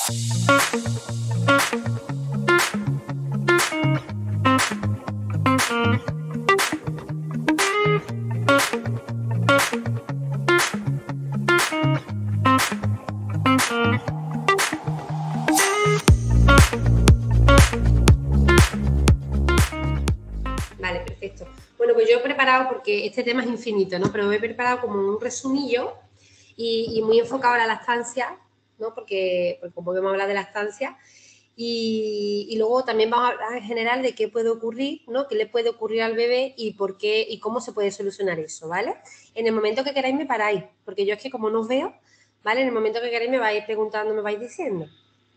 Vale, perfecto. Bueno, pues yo he preparado, porque este tema es infinito, ¿no? Pero he preparado como un resumillo y muy enfocado a la lactancia, ¿no? Porque como vamos a hablar de lactancia. Y luego también vamos a hablar en general de qué puede ocurrir, ¿no? Qué le puede ocurrir al bebé y por qué y cómo se puede solucionar eso, ¿vale? En el momento que queráis me paráis, porque yo es que como no os veo, ¿vale? En el momento que queráis me vais preguntando, me vais diciendo.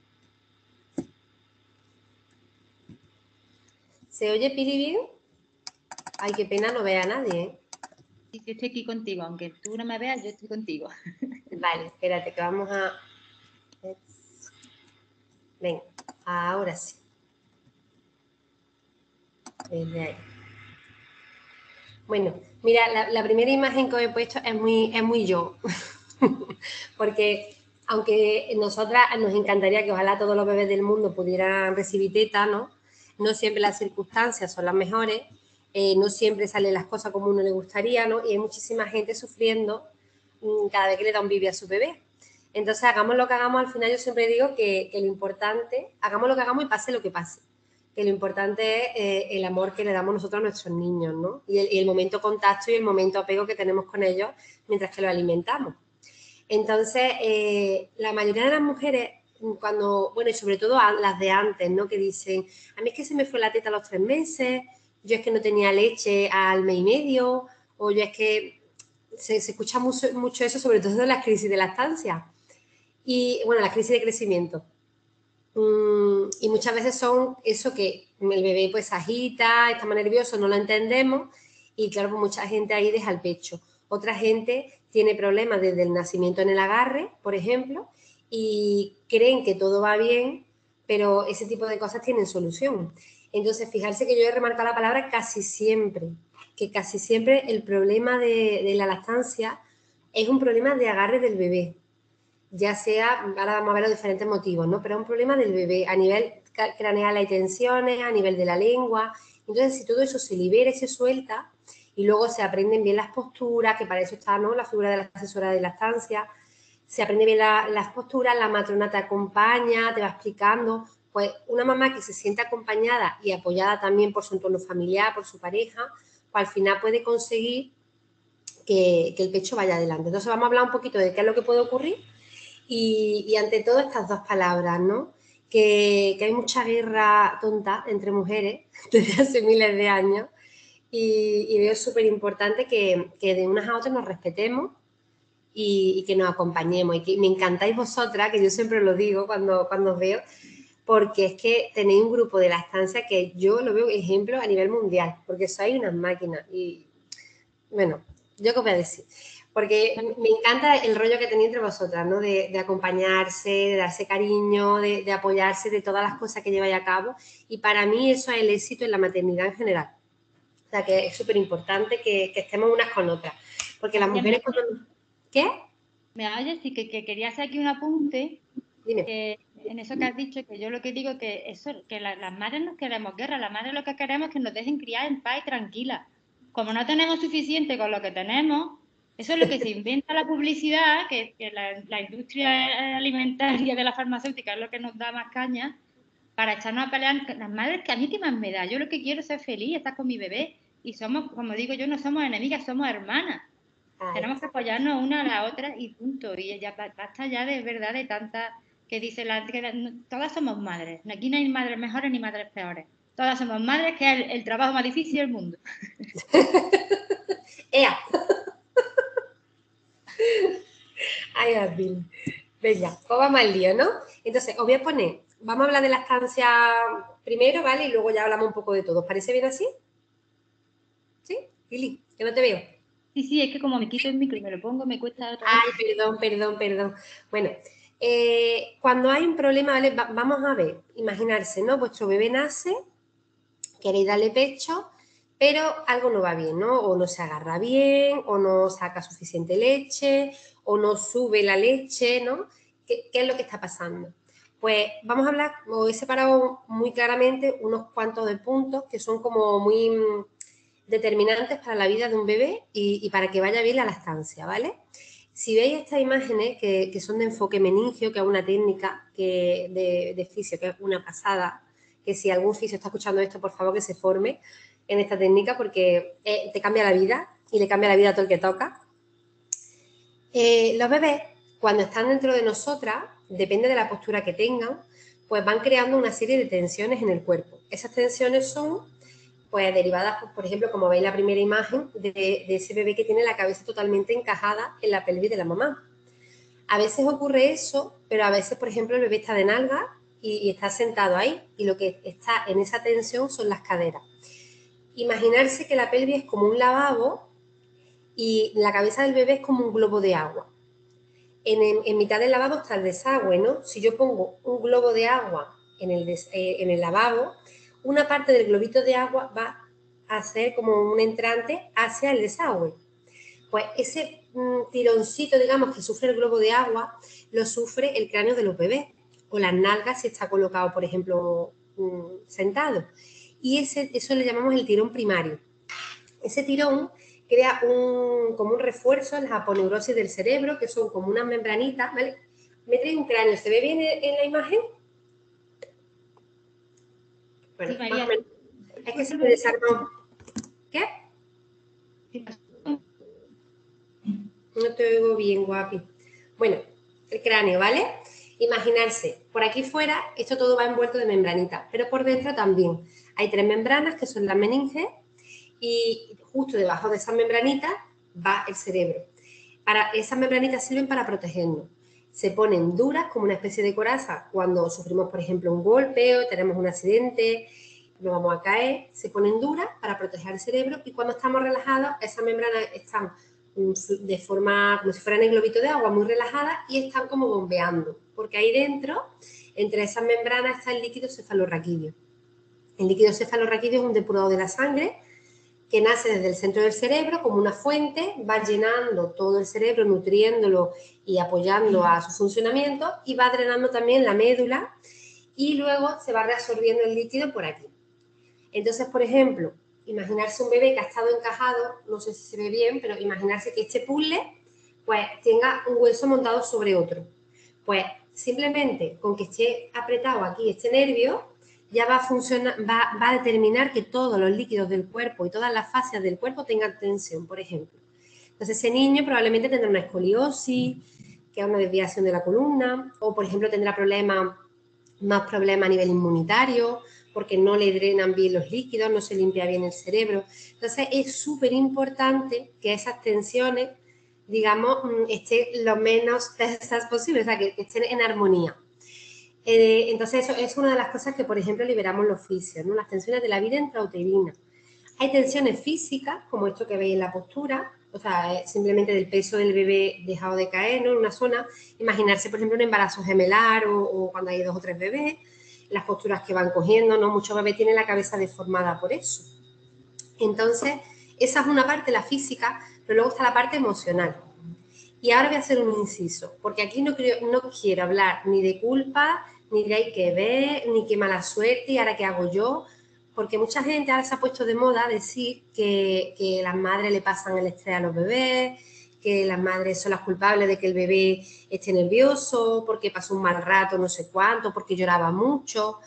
¿Se oye Pili bien? Ay, qué pena, no vea a nadie, ¿eh? Sí, yo estoy aquí contigo, aunque tú no me veas, yo estoy contigo. Vale, espérate, que vamos a... Venga, ahora sí. Desde ahí. Bueno, mira, la primera imagen que os he puesto es muy yo. Porque aunque nosotras nos encantaría que ojalá todos los bebés del mundo pudieran recibir teta, ¿no? No siempre las circunstancias son las mejores, no siempre salen las cosas como uno le gustaría, ¿no? Y hay muchísima gente sufriendo cada vez que le da un bibi a su bebé. Entonces, hagamos lo que hagamos, al final yo siempre digo que lo importante, hagamos lo que hagamos y pase lo que pase. Que lo importante es el amor que le damos nosotros a nuestros niños, ¿no? Y el momento contacto y el momento apego que tenemos con ellos mientras que los alimentamos. Entonces, la mayoría de las mujeres, cuando, bueno, y sobre todo las de antes, ¿no? Que dicen, a mí es que se me fue la teta a los 3 meses, yo es que no tenía leche al mes y medio, o yo es que se escucha mucho eso, sobre todo en las crisis de lactancia. Y, bueno, las crisis de crecimiento. Y muchas veces son eso que el bebé pues agita, está más nervioso, no lo entendemos y claro, pues mucha gente ahí deja el pecho. Otra gente tiene problemas desde el nacimiento en el agarre, por ejemplo, y creen que todo va bien, pero ese tipo de cosas tienen solución. Entonces, fijarse que yo he remarcado la palabra casi siempre, que casi siempre el problema de la lactancia es un problema de agarre del bebé, ya sea, ahora vamos a ver los diferentes motivos, ¿no? Pero es un problema del bebé, a nivel craneal hay tensiones, a nivel de la lengua. Entonces, si todo eso se libera y se suelta, y luego se aprenden bien las posturas, que para eso está, ¿no?, la figura de la asesora de lactancia, se aprende bien las posturas, la matrona te acompaña, te va explicando, pues una mamá que se siente acompañada y apoyada también por su entorno familiar, por su pareja, pues al final puede conseguir que el pecho vaya adelante. Entonces vamos a hablar un poquito de qué es lo que puede ocurrir y ante todo estas dos palabras, ¿no? Que hay mucha guerra tonta entre mujeres desde hace miles de años y veo súper importante que de unas a otras nos respetemos y que nos acompañemos. Y que me encantáis vosotras, que yo siempre lo digo cuando os veo, porque es que tenéis un grupo de lactancia que yo lo veo ejemplo a nivel mundial, porque sois unas máquinas. Y bueno, yo qué os voy a decir. Porque me encanta el rollo que tenéis entre vosotras, ¿no? De acompañarse, de darse cariño, de apoyarse, de todas las cosas que lleváis a cabo. Y para mí eso es el éxito en la maternidad en general. O sea, que es súper importante que estemos unas con otras. Porque las mujeres cuando... ¿Qué? Me oyes y que quería hacer aquí un apunte. Dime. En eso que has dicho, que yo lo que digo que eso, que las madres no queremos guerra, las madres lo que queremos es que nos dejen criar en paz y tranquila. Como no tenemos suficiente con lo que tenemos, eso es lo que se inventa la publicidad, que la industria alimentaria de la farmacéutica es lo que nos da más caña, para echarnos a pelear. Las madres, que a mí qué más me da, yo lo que quiero es ser feliz, estar con mi bebé, y somos, como digo yo, no somos enemigas, somos hermanas. Ay, Tenemos que apoyarnos una a la otra y punto. Y ya basta ya de verdad de tanta que dice todas somos madres. Aquí no hay madres mejores ni madres peores. Todas somos madres, que es el trabajo más difícil del mundo. ¡Ea! Ay, Adil. Venga, pues vamos al lío, ¿no? Entonces, os voy a poner, vamos a hablar de lactancia primero, ¿vale? Y luego ya hablamos un poco de todo. ¿Os parece bien así? ¿Sí? Lili, que no te veo. Sí, sí, es que como me quito el micro y me lo pongo, me cuesta otra vez. Ay, perdón. Bueno, cuando hay un problema, ¿vale? Vamos a ver, imaginarse, ¿no? Vuestro bebé nace, queréis darle pecho, pero algo no va bien, ¿no? O no se agarra bien, o no saca suficiente leche, o no sube la leche, ¿no? ¿Qué es lo que está pasando? Pues vamos a hablar, os he separado muy claramente unos cuantos de puntos que son como muy determinantes para la vida de un bebé y para que vaya bien la lactancia, ¿vale? Si veis estas imágenes que son de enfoque meningio, que es una técnica de fisio, que es una pasada, que si algún fisio está escuchando esto, por favor que se forme en esta técnica porque te cambia la vida y le cambia la vida a todo el que toca. Los bebés, cuando están dentro de nosotras, depende de la postura que tengan, pues van creando una serie de tensiones en el cuerpo. Esas tensiones son pues derivadas, pues, por ejemplo, como veis la primera imagen, de ese bebé que tiene la cabeza totalmente encajada en la pelvis de la mamá. A veces ocurre eso, pero a veces, por ejemplo, el bebé está de nalga y está sentado ahí y lo que está en esa tensión son las caderas. Imaginarse que la pelvis es como un lavabo y la cabeza del bebé es como un globo de agua. En mitad del lavabo está el desagüe, ¿no? Si yo pongo un globo de agua en el lavabo, una parte del globito de agua va a ser como un entrante hacia el desagüe. Pues ese tironcito, digamos, que sufre el globo de agua, lo sufre el cráneo de los bebés, o las nalgas si está colocado, por ejemplo, sentado. Y eso le llamamos el tirón primario. Ese tirón crea como un refuerzo en la aponeurosis del cerebro, que son como unas membranitas, ¿vale? Me trae un cráneo, ¿se ve bien en la imagen? Bueno, Sí, María. es que se me desarmó. ¿Qué? No te oigo bien, guapi. Bueno, el cráneo, ¿vale? Imaginarse, por aquí fuera, esto todo va envuelto de membranitas, pero por dentro también. Hay 3 membranas que son las meninges y justo debajo de esas membranitas va el cerebro. Esas membranitas sirven para protegernos. Se ponen duras como una especie de coraza cuando sufrimos, por ejemplo, un golpe o tenemos un accidente, nos vamos a caer, se ponen duras para proteger el cerebro y cuando estamos relajados, esas membranas están de forma como si fueran el globito de agua, muy relajadas y están como bombeando, porque ahí dentro, entre esas membranas, está el líquido cefalorraquídeo. El líquido cefalorraquídeo es un depurado de la sangre que nace desde el centro del cerebro como una fuente, va llenando todo el cerebro, nutriéndolo y apoyando a su funcionamiento y va drenando también la médula y luego se va reabsorbiendo el líquido por aquí. Entonces, por ejemplo, imaginarse un bebé que ha estado encajado, no sé si se ve bien, pero imaginarse que este puzzle pues tenga un hueso montado sobre otro. Pues simplemente con que esté apretado aquí este nervio, ya va a funcionar, va a determinar que todos los líquidos del cuerpo y todas las fascias del cuerpo tengan tensión, por ejemplo. Entonces ese niño probablemente tendrá una escoliosis, que es una desviación de la columna, o por ejemplo tendrá más problemas a nivel inmunitario, porque no le drenan bien los líquidos, no se limpia bien el cerebro. Entonces es súper importante que esas tensiones, digamos, estén lo menos tensas posible, o sea, que estén en armonía. Entonces eso es una de las cosas que, por ejemplo, liberamos los fisios, ¿no? Las tensiones de la vida intrauterina. Hay tensiones físicas, como esto que veis en la postura, o sea, simplemente del peso del bebé dejado de caer, ¿no? En una zona. Imaginarse, por ejemplo, un embarazo gemelar o cuando hay 2 o 3 bebés, las posturas que van cogiendo, ¿no? Muchos bebés tienen la cabeza deformada por eso. Entonces, esa es una parte, la física, pero luego está la parte emocional. Y ahora voy a hacer un inciso, porque aquí no quiero hablar ni de culpa, ni de hay que ver, ni qué mala suerte, y ahora qué hago yo, porque mucha gente ahora se ha puesto de moda decir que las madres le pasan el estrés a los bebés, que las madres son las culpables de que el bebé esté nervioso, porque pasó un mal rato, no sé cuánto, porque lloraba mucho.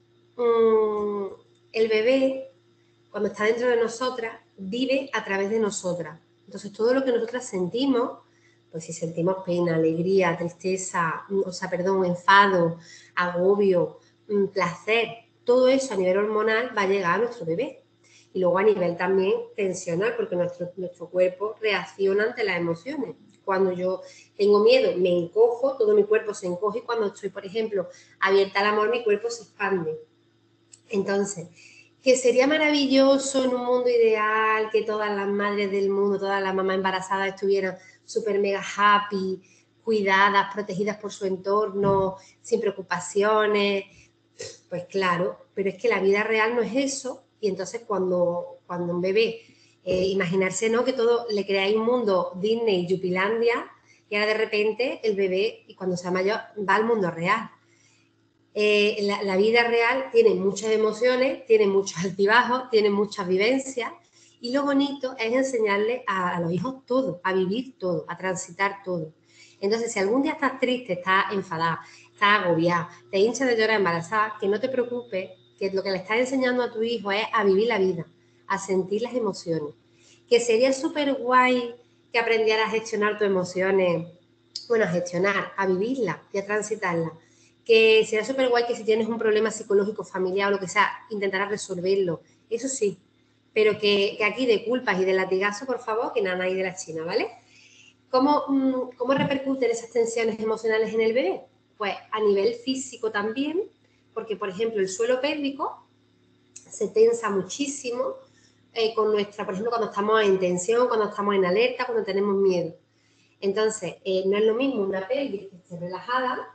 El bebé, cuando está dentro de nosotras, vive a través de nosotras. Entonces, todo lo que nosotras sentimos, pues si sentimos pena, alegría, tristeza, enfado, agobio, placer, todo eso a nivel hormonal va a llegar a nuestro bebé. Y luego a nivel también tensional, porque nuestro cuerpo reacciona ante las emociones. Cuando yo tengo miedo, me encojo, todo mi cuerpo se encoge y cuando estoy, por ejemplo, abierta al amor, mi cuerpo se expande. Entonces, que sería maravilloso en un mundo ideal que todas las madres del mundo, todas las mamás embarazadas estuvieran súper mega happy, cuidadas, protegidas por su entorno, sin preocupaciones. Pues claro, pero es que la vida real no es eso. Y entonces cuando un bebé, imaginarse, ¿no? Que todo le creáis un mundo Disney, Yupilandia, y ahora de repente el bebé, y cuando sea mayor, va al mundo real. La vida real tiene muchas emociones, tiene muchos altibajos, tiene muchas vivencias y lo bonito es enseñarle a los hijos todo, a vivir todo, a transitar todo. Entonces, si algún día estás triste, estás enfadada, estás agobiada, te hinchas de llorar embarazada, que no te preocupes, que lo que le estás enseñando a tu hijo es a vivir la vida, a sentir las emociones. Que sería súper guay que aprendieras a gestionar tus emociones, bueno, a gestionar, a vivirlas y a transitarlas. Que sería súper guay que si tienes un problema psicológico, familiar o lo que sea, intentarás resolverlo. Eso sí, pero que aquí de culpas y de latigazo, por favor, que nada hay de la China, ¿vale? ¿Cómo repercuten esas tensiones emocionales en el bebé? Pues a nivel físico también, porque, por ejemplo, el suelo pélvico se tensa muchísimo con nuestra, por ejemplo, cuando estamos en tensión, cuando estamos en alerta, cuando tenemos miedo. Entonces, no es lo mismo una pelvis que esté relajada,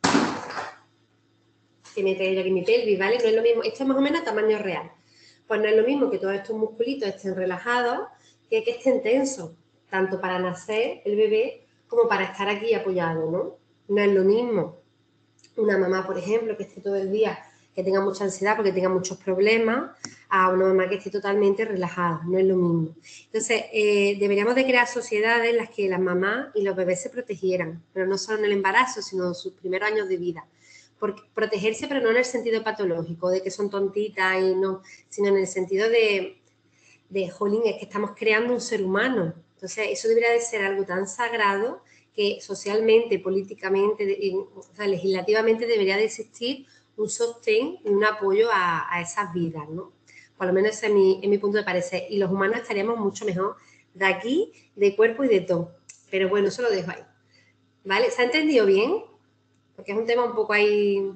que me traigo aquí mi pelvis, ¿vale? No es lo mismo, esto es más o menos a tamaño real. Pues no es lo mismo que todos estos musculitos estén relajados que estén tensos, tanto para nacer el bebé como para estar aquí apoyado, ¿no? No es lo mismo una mamá, por ejemplo, que esté todo el día, que tenga mucha ansiedad porque tenga muchos problemas, a una mamá que esté totalmente relajada, no es lo mismo. Entonces, deberíamos de crear sociedades en las que las mamás y los bebés se protegieran, pero no solo en el embarazo, sino en sus primeros años de vida. Porque protegerse, pero no en el sentido patológico, de que son tontitas y no, sino en el sentido jolín, es que estamos creando un ser humano. Entonces, eso debería de ser algo tan sagrado que socialmente, políticamente, o sea, legislativamente debería de existir un sostén y un apoyo a esas vidas, ¿no? Por lo menos ese es mi punto de parecer. Y los humanos estaríamos mucho mejor de aquí, de cuerpo y de todo. Pero bueno, eso lo dejo ahí. ¿Vale? ¿Se ha entendido bien? Porque es un tema un poco ahí...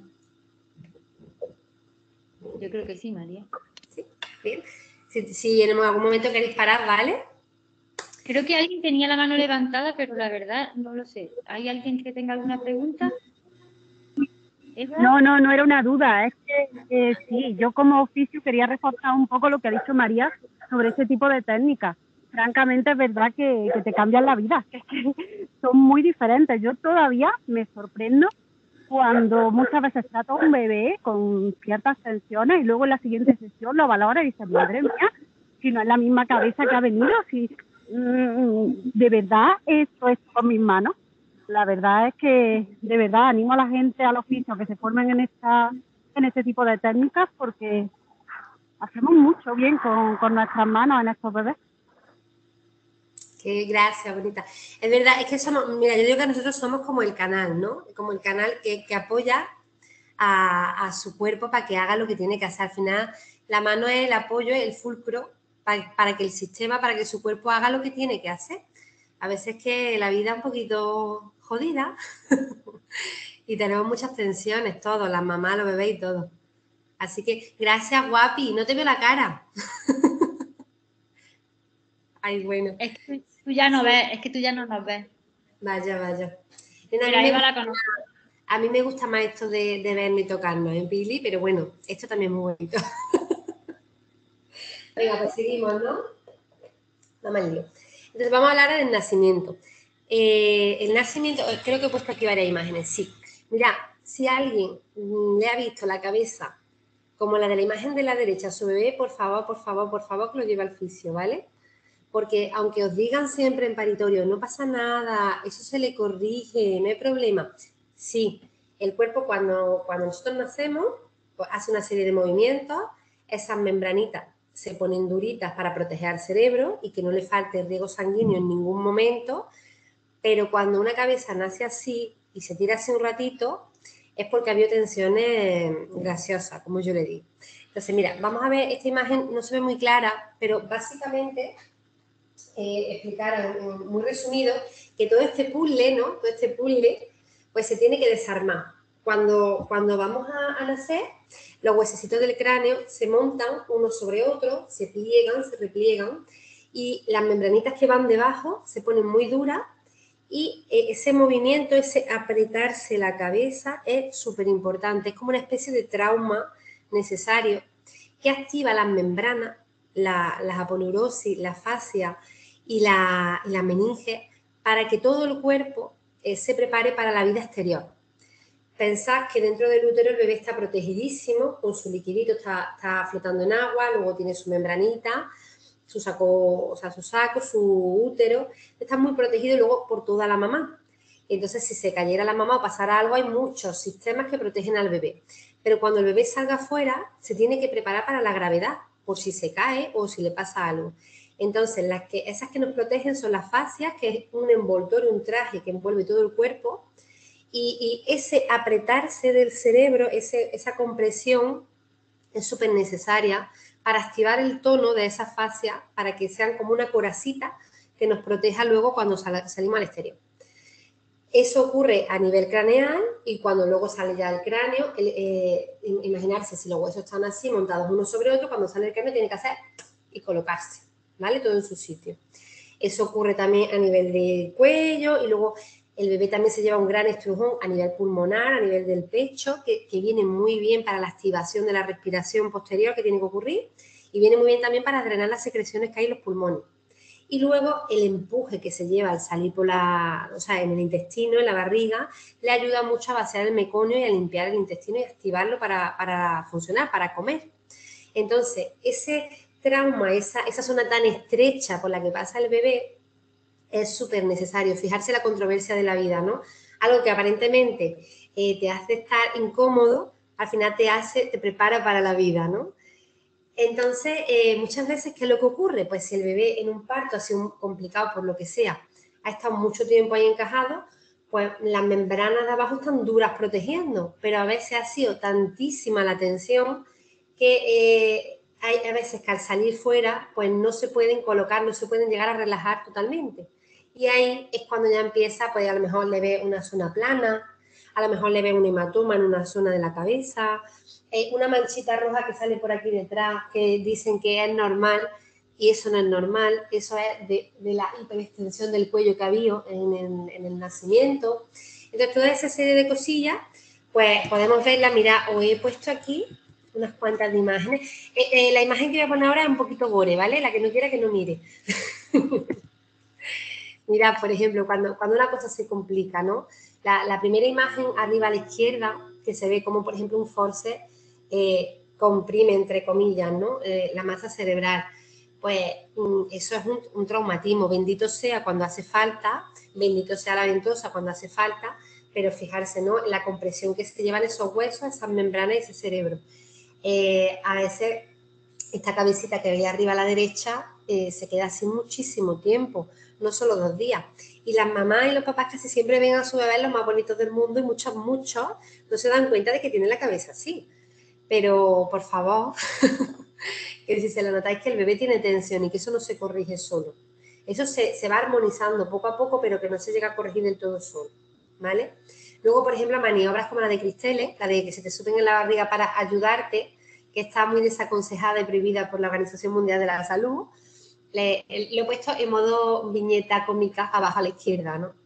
Yo creo que sí, María. Sí, bien. Si en algún momento queréis parar, ¿vale? Creo que alguien tenía la mano levantada, pero la verdad no lo sé. ¿Hay alguien que tenga alguna pregunta? ¿Eva? No era una duda. Es que sí, yo como oficio quería reforzar un poco lo que ha dicho María sobre ese tipo de técnicas. Francamente es verdad que te cambian la vida, que son muy diferentes. Yo todavía me sorprendo cuando muchas veces trato a un bebé con ciertas tensiones y luego en la siguiente sesión lo valora y dice, madre mía, si no es la misma cabeza que ha venido, si de verdad esto es con mis manos. La verdad es que de verdad animo a la gente, al oficio, que se formen en este tipo de técnicas porque hacemos mucho bien con nuestras manos en estos bebés. Qué gracias, bonita. Es verdad, es que somos, mira, yo digo que nosotros somos como el canal, ¿no? Como el canal que apoya a su cuerpo para que haga lo que tiene que hacer. Al final, la mano es el apoyo, el fulcro para que el sistema, para que su cuerpo haga lo que tiene que hacer. A veces que la vida es un poquito jodida y tenemos muchas tensiones, todos, las mamás, los bebés y todo. Así que gracias, guapi. No te veo la cara. Ay, bueno. Es que tú ya no ves, es que tú ya no nos ves. Vaya, vaya. Pero Eva la conozco. A mí me gusta más esto de vernos y tocarnos en Pili, pero bueno, esto también es muy bonito. Venga, pues seguimos, ¿no? No me lío. Entonces vamos a hablar del nacimiento. El nacimiento, creo que he puesto aquí varias imágenes, sí. Mira, si alguien le ha visto la cabeza como la de la imagen de la derecha a su bebé, por favor, que lo lleve al fisio, ¿vale? Porque aunque os digan siempre en paritorio, no pasa nada, eso se le corrige, no hay problema. Sí, el cuerpo cuando nosotros nacemos, pues hace una serie de movimientos, esas membranitas se ponen duritas para proteger al cerebro y que no le falte riego sanguíneo en ningún momento, pero cuando una cabeza nace así y se tira así un ratito, es porque había tensiones graciosas, como yo le digo. Entonces, mira, vamos a ver, esta imagen no se ve muy clara, pero básicamente explicar muy resumido que todo este puzzle, ¿no? Todo este puzzle, pues se tiene que desarmar. Cuando vamos a nacer, los huesecitos del cráneo se montan uno sobre otro, se pliegan, se repliegan y las membranitas que van debajo se ponen muy duras y ese movimiento, ese apretarse la cabeza es súper importante. Es como una especie de trauma necesario que activa las membranas, las aponeurosis, la fascia y la meninge para que todo el cuerpo se prepare para la vida exterior. pensad que dentro del útero el bebé está protegidísimo, con su liquidito, está flotando en agua, luego tiene su membranita, su saco, o sea, su útero, está muy protegido luego por toda la mamá. Entonces, si se cayera la mamá o pasara algo, hay muchos sistemas que protegen al bebé. Pero cuando el bebé salga afuera, se tiene que preparar para la gravedad, por si se cae o si le pasa algo. Entonces, esas que nos protegen son las fascias, que es un envoltorio, un traje que envuelve todo el cuerpo, y ese apretarse del cerebro, esa compresión es súper necesaria para activar el tono de esa fascia, para que sean como una coracita que nos proteja luego cuando salimos al exterior. Eso ocurre a nivel craneal y cuando luego sale ya el cráneo, imaginarse si los huesos están así montados uno sobre otro, cuando sale el cráneo tiene que hacer y colocarse, ¿vale? Todo en su sitio. Eso ocurre también a nivel del cuello y luego el bebé también se lleva un gran estrujón a nivel pulmonar, a nivel del pecho, que viene muy bien para la activación de la respiración posterior que tiene que ocurrir y viene muy bien también para drenar las secreciones que hay en los pulmones. Y luego el empuje que se lleva al salir en el intestino, en la barriga, le ayuda mucho a vaciar el meconio y a limpiar el intestino y activarlo para funcionar, para comer. Entonces, ese trauma, esa zona tan estrecha por la que pasa el bebé, es súper necesario. Fijarse en la controversia de la vida, ¿no? Algo que aparentemente te hace estar incómodo, al final te prepara para la vida, ¿no? Entonces, muchas veces, ¿qué es lo que ocurre? Pues si el bebé en un parto ha sido complicado por lo que sea, ha estado mucho tiempo ahí encajado, pues las membranas de abajo están duras protegiendo, pero a veces ha sido tantísima la tensión que hay a veces que al salir fuera, pues no se pueden colocar, no se pueden llegar a relajar totalmente. Y ahí es cuando ya empieza, pues a lo mejor le ve una zona plana, a lo mejor le ve un hematoma en una zona de la cabeza, una manchita roja que sale por aquí detrás, que dicen que es normal, y eso no es normal, eso es de la hiperextensión del cuello que había en el nacimiento. Entonces, toda esa serie de cosillas, pues podemos verla. Mira, os he puesto aquí unas cuantas de imágenes. La imagen que voy a poner ahora es un poquito gore, ¿vale? La que no quiera que no mire. Mira, por ejemplo, cuando una cosa se complica, ¿no? La primera imagen arriba a la izquierda, que se ve como, por ejemplo, un forceps comprime, entre comillas, ¿no? La masa cerebral. Pues eso es un traumatismo. Bendito sea cuando hace falta, bendito sea la ventosa cuando hace falta, pero fijarse, ¿no? La compresión que se llevan esos huesos, esas membranas y ese cerebro. A veces esta cabecita que veis arriba a la derecha se queda así muchísimo tiempo, no solo 2 días. Y las mamás y los papás casi siempre ven a su bebé los más bonitos del mundo y muchos no se dan cuenta de que tienen la cabeza así. Pero, por favor, que si se lo notáis que el bebé tiene tensión y que eso no se corrige solo. Eso se va armonizando poco a poco, pero que no se llega a corregir del todo solo, ¿vale? Luego, por ejemplo, maniobras como la de Cristele, la de que se te suben en la barriga para ayudarte, que está muy desaconsejada y prohibida por la Organización Mundial de la Salud. Lo he puesto en modo viñeta cómica abajo a la izquierda, ¿no?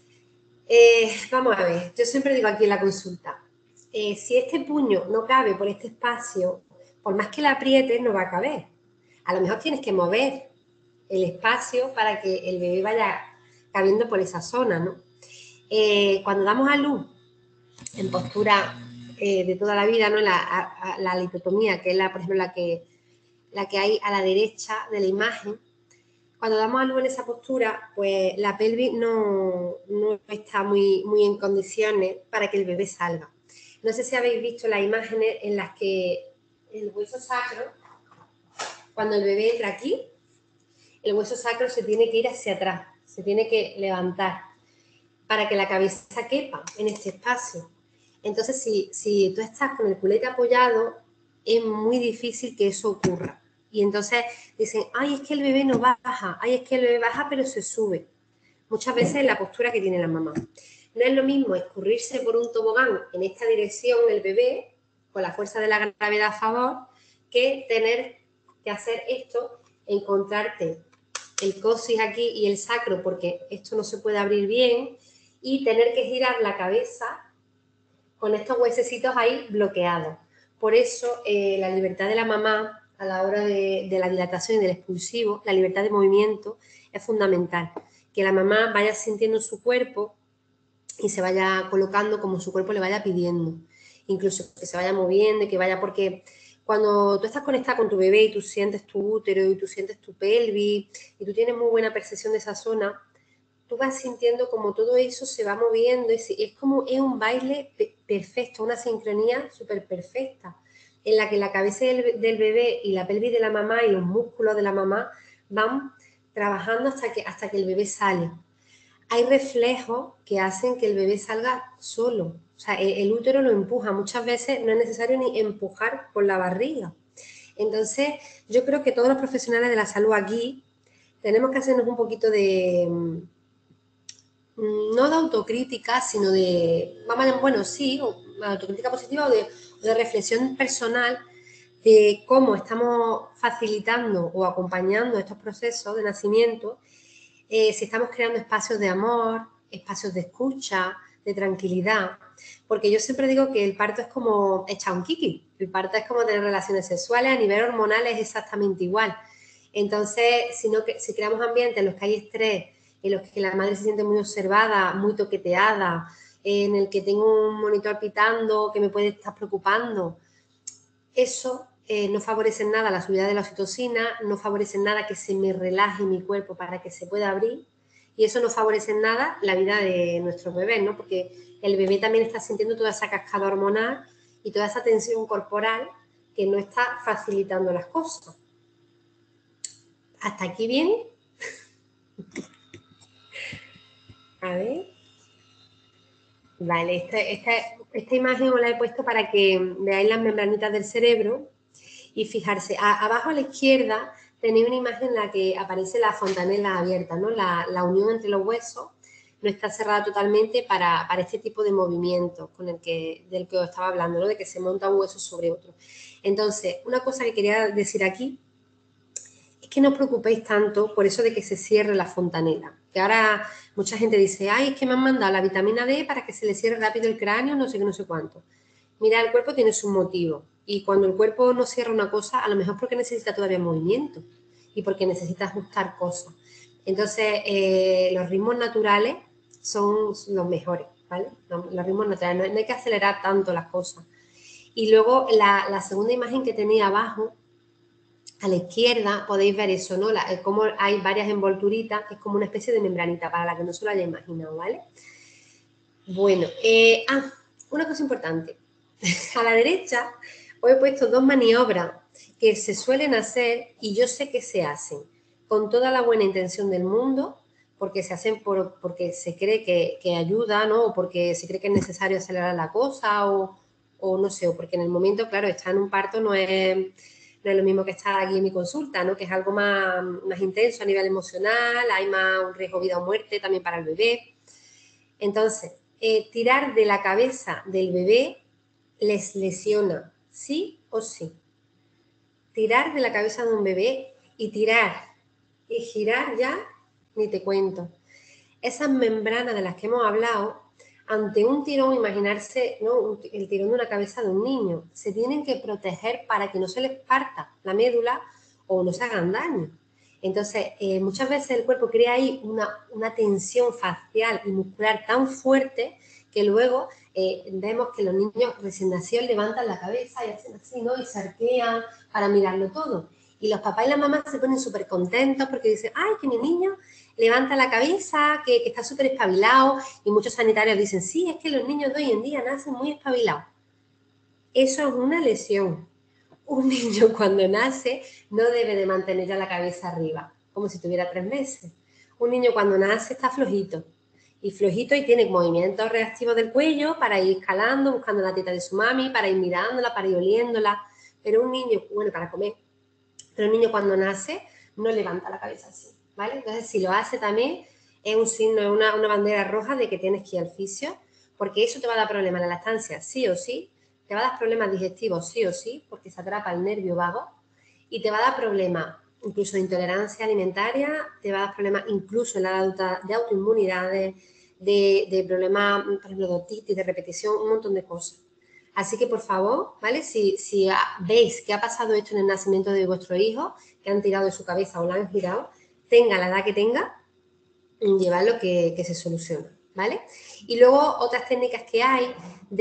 Vamos a ver, yo siempre digo aquí en la consulta, si este puño no cabe por este espacio, por más que la aprietes, no va a caber. A lo mejor tienes que mover el espacio para que el bebé vaya cabiendo por esa zona, ¿no? Cuando damos a luz en postura de toda la vida, ¿no? La litotomía, que es, por ejemplo, la que hay a la derecha de la imagen, cuando damos a luz en esa postura, pues la pelvis no está muy en condiciones para que el bebé salga. No sé si habéis visto las imágenes en las que el hueso sacro, cuando el bebé entra aquí, el hueso sacro se tiene que ir hacia atrás, se tiene que levantar para que la cabeza quepa en este espacio. Entonces, si tú estás con el culete apoyado, es muy difícil que eso ocurra. Y entonces dicen, ay, es que el bebé no baja, ay, es que el bebé baja pero se sube. Muchas veces es la postura que tiene la mamá. No es lo mismo escurrirse por un tobogán en esta dirección el bebé, con la fuerza de la gravedad a favor, que tener que hacer esto, encontrarte el coxis aquí y el sacro, porque esto no se puede abrir bien, y tener que girar la cabeza con estos huesecitos ahí bloqueados. Por eso la libertad de la mamá a la hora de la dilatación y del expulsivo, la libertad de movimiento es fundamental. Que la mamá vaya sintiendo su cuerpo y se vaya colocando como su cuerpo le vaya pidiendo. Incluso que se vaya moviendo y que vaya, porque cuando tú estás conectada con tu bebé y tú sientes tu útero y tú sientes tu pelvis y tú tienes muy buena percepción de esa zona, tú vas sintiendo como todo eso se va moviendo, es como es un baile perfecto, una sincronía súper perfecta, en la que la cabeza del bebé y la pelvis de la mamá y los músculos de la mamá van trabajando hasta que el bebé sale. Hay reflejos que hacen que el bebé salga solo, o sea, el útero lo empuja, muchas veces no es necesario ni empujar por la barriga. Entonces, yo creo que todos los profesionales de la salud aquí tenemos que hacernos un poquito de, no de autocrítica, sino de, bueno, sí, autocrítica positiva o de reflexión personal de cómo estamos facilitando o acompañando estos procesos de nacimiento, si estamos creando espacios de amor, espacios de escucha, de tranquilidad, porque yo siempre digo que el parto es como echar un kiki, el parto es como tener relaciones sexuales, a nivel hormonal es exactamente igual. Entonces, si creamos ambientes en los que hay estrés, en los que la madre se siente muy observada, muy toqueteada, en el que tengo un monitor pitando que me puede estar preocupando, eso no favorece en nada la subida de la oxitocina, no favorece en nada que se me relaje mi cuerpo para que se pueda abrir, y eso no favorece en nada la vida de nuestro bebé, ¿no? Porque el bebé también está sintiendo toda esa cascada hormonal y toda esa tensión corporal que no está facilitando las cosas. ¿Hasta aquí bien? A ver. Vale, esta imagen os la he puesto para que veáis las membranitas del cerebro y fijarse, abajo a la izquierda tenéis una imagen en la que aparece la fontanela abierta, ¿no? La unión entre los huesos no está cerrada totalmente para este tipo de movimientos del que os estaba hablando, ¿no? De que se monta un hueso sobre otro. Entonces, una cosa que quería decir aquí es que no os preocupéis tanto por eso de que se cierre la fontanela. Que ahora mucha gente dice, ay, es que me han mandado la vitamina D para que se le cierre rápido el cráneo, no sé qué, no sé cuánto. Mira, el cuerpo tiene su motivo. Y cuando el cuerpo no cierra una cosa, a lo mejor porque necesita todavía movimiento y porque necesita ajustar cosas. Entonces, los ritmos naturales son los mejores, ¿vale? Los ritmos naturales, no hay que acelerar tanto las cosas. Y luego la segunda imagen que tenía abajo, a la izquierda, podéis ver eso, ¿no? Como hay varias envolturitas, que es como una especie de membranita, para la que no se lo haya imaginado, ¿vale? Bueno, una cosa importante. A la derecha os he puesto dos maniobras que se suelen hacer y yo sé que se hacen con toda la buena intención del mundo, porque se hacen porque se cree que ayuda, ¿no? O porque se cree que es necesario acelerar la cosa o no sé, o porque en el momento, claro, estar en un parto no es lo mismo que estar aquí en mi consulta, ¿no? Que es algo más intenso a nivel emocional, hay más un riesgo de vida o muerte también para el bebé. Entonces, tirar de la cabeza del bebé les lesiona, sí o sí. Tirar de la cabeza de un bebé y tirar y girar ya, ni te cuento. Esas membranas de las que hemos hablado, ante un tirón, imaginarse, ¿no? El tirón de una cabeza de un niño, se tienen que proteger para que no se les parta la médula o no se hagan daño. Entonces, muchas veces el cuerpo crea ahí una tensión facial y muscular tan fuerte que luego vemos que los niños recién nacidos levantan la cabeza y hacen así, ¿no? Y se arquean para mirarlo todo. Y los papás y las mamás se ponen súper contentos porque dicen, ¡ay, que mi niño levanta la cabeza, que está súper espabilado! Y muchos sanitarios dicen, sí, es que los niños de hoy en día nacen muy espabilados. Eso es una lesión. Un niño cuando nace no debe de mantener ya la cabeza arriba, como si tuviera 3 meses. Un niño cuando nace está flojito y tiene movimientos reactivos del cuello para ir escalando, buscando la teta de su mami, para ir mirándola, para ir oliéndola. Pero un niño, bueno, para comer, pero un niño cuando nace no levanta la cabeza así, ¿vale? Entonces, si lo hace también es un signo, es una bandera roja de que tienes que ir al fisio, porque eso te va a dar problemas en la lactancia, sí o sí. Te va a dar problemas digestivos sí o sí, porque se atrapa el nervio vago, y te va a dar problemas incluso de intolerancia alimentaria, te va a dar problemas incluso en la adulta de autoinmunidades, de problemas, por ejemplo, de otitis, de repetición, un montón de cosas. Así que, por favor, ¿vale? Si veis que ha pasado esto en el nacimiento de vuestro hijo, que han tirado de su cabeza o la han girado, tenga la edad que tenga, llevarlo que se soluciona, ¿vale? Y luego otras técnicas que hay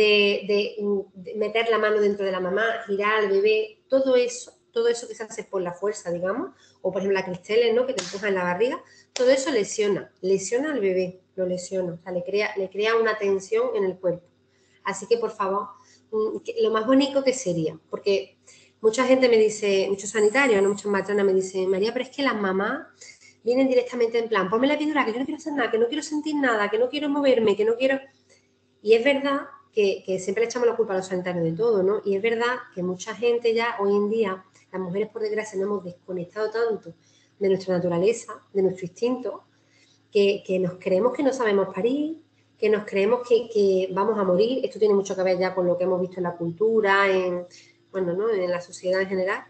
de meter la mano dentro de la mamá, girar al bebé, todo eso que se hace por la fuerza, digamos, o por ejemplo la cristales, ¿no? Que te empuja en la barriga, todo eso lesiona al bebé, lo lesiona, o sea, le crea una tensión en el cuerpo. Así que, por favor, lo más bonito que sería, porque mucha gente me dice, muchos sanitarios, ¿no? Muchas matronas me dicen, María, pero es que las mamás vienen directamente en plan, ponme la epidural, que yo no quiero hacer nada, que no quiero sentir nada, que no quiero moverme, que no quiero... Y es verdad que siempre le echamos la culpa a los sanitarios de todo, ¿no? Y es verdad que mucha gente ya hoy en día, las mujeres por desgracia, nos hemos desconectado tanto de nuestra naturaleza, de nuestro instinto, que nos creemos que no sabemos parir, que nos creemos que vamos a morir. Esto tiene mucho que ver ya con lo que hemos visto en la cultura, bueno, ¿no? En la sociedad en general,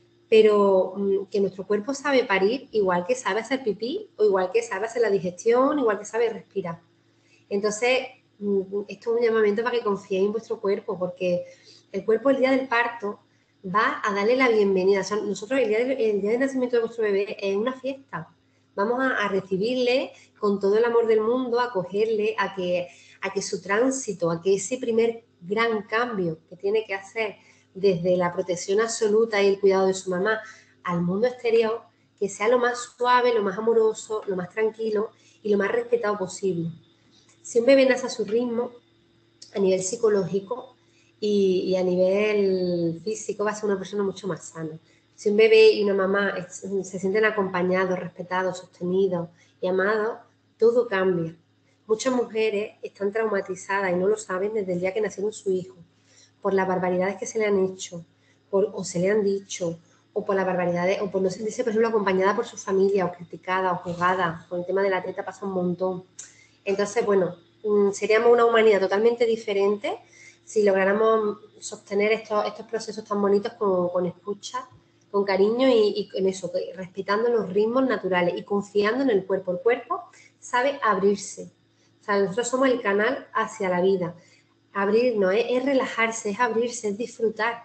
pero que nuestro cuerpo sabe parir igual que sabe hacer pipí o igual que sabe hacer la digestión, igual que sabe respirar. Entonces, esto es un llamamiento para que confiéis en vuestro cuerpo, porque el cuerpo el día del parto va a darle la bienvenida. O sea, nosotros el día del nacimiento de vuestro bebé es una fiesta. Vamos a recibirle con todo el amor del mundo, a acogerle, a que su tránsito, a que ese primer gran cambio que tiene que hacer desde la protección absoluta y el cuidado de su mamá al mundo exterior, que sea lo más suave, lo más amoroso, lo más tranquilo y lo más respetado posible. Si un bebé nace a su ritmo, a nivel psicológico y a nivel físico, va a ser una persona mucho más sana. Si un bebé y una mamá se sienten acompañados, respetados, sostenidos y amados, todo cambia. Muchas mujeres están traumatizadas y no lo saben desde el día que nacieron su hijo, por las barbaridades que se le han hecho, o se le han dicho, o por las barbaridades, o por no sentirse, por ejemplo, acompañada por su familia, o criticada, o juzgada. Con el tema de la teta pasa un montón. Entonces, bueno, seríamos una humanidad totalmente diferente si lográramos sostener estos procesos tan bonitos con escucha, con cariño y en eso, respetando los ritmos naturales y confiando en el cuerpo. El cuerpo sabe abrirse. O sea, nosotros somos el canal hacia la vida. Abrirnos es relajarse, es abrirse, es disfrutar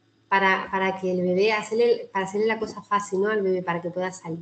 para que el bebé, para hacerle la cosa fácil, ¿no? Al bebé, para que pueda salir.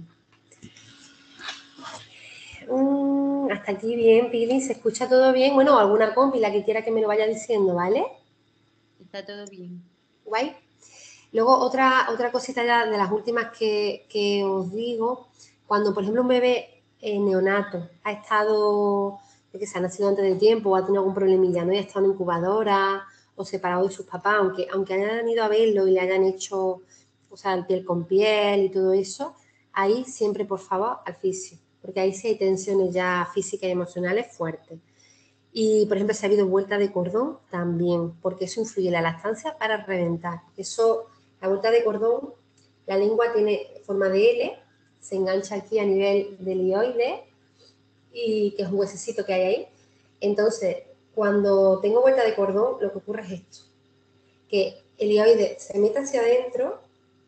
Hasta aquí bien, Pili, ¿se escucha todo bien? Bueno, alguna compi, la que quiera que me lo vaya diciendo, ¿vale? Está todo bien. Guay. Luego, otra cosita ya de las últimas que os digo, cuando, por ejemplo, un bebé neonato ha estado, yo que sé, ha nacido antes de tiempo o ha tenido algún problemilla, ¿no? Y ha estado en incubadora o separado de sus papás, aunque hayan ido a verlo y le hayan hecho, o sea, piel con piel y todo eso, ahí siempre, por favor, al fisio, porque ahí sí hay tensiones ya físicas y emocionales fuertes. Y, por ejemplo, si ha habido vuelta de cordón, también, porque eso influye en la lactancia para reventar. Eso, la vuelta de cordón, la lengua tiene forma de L, se engancha aquí a nivel del hioide, y que es un huesecito que hay ahí. Entonces, cuando tengo vuelta de cordón, lo que ocurre es esto, que el hioide se mete hacia adentro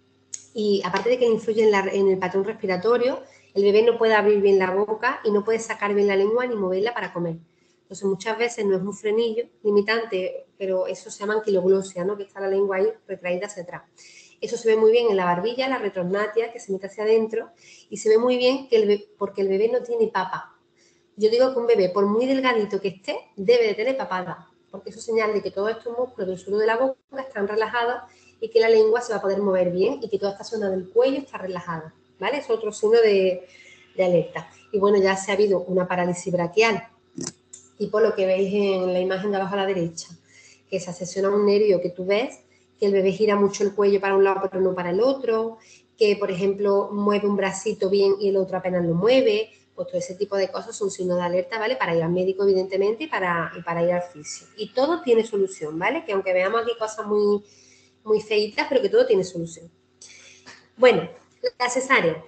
y aparte de que influye en el patrón respiratorio, el bebé no puede abrir bien la boca y no puede sacar bien la lengua ni moverla para comer. Entonces, muchas veces no es un frenillo limitante, pero eso se llama anquiloglosia, ¿no? Que está la lengua ahí retraída hacia atrás. Eso se ve muy bien en la barbilla, la retrognatia, que se mete hacia adentro, y se ve muy bien porque el bebé no tiene papa. Yo digo que un bebé, por muy delgadito que esté, debe de tener papada, porque eso señala de que todos estos músculos del suelo de la boca están relajados y que la lengua se va a poder mover bien y que toda esta zona del cuello está relajada, ¿vale? Es otro signo de alerta. Y bueno, ya se ha habido una parálisis braquial, tipo lo que veis en la imagen de abajo a la derecha, que se asesiona un nervio que tú ves, que el bebé gira mucho el cuello para un lado pero no para el otro, que por ejemplo mueve un bracito bien y el otro apenas lo mueve, pues todo ese tipo de cosas son signos de alerta, ¿vale? Para ir al médico evidentemente y para ir al fisio. Y todo tiene solución, ¿vale? Que aunque veamos aquí cosas muy, muy feitas, pero que todo tiene solución. Bueno, la cesárea.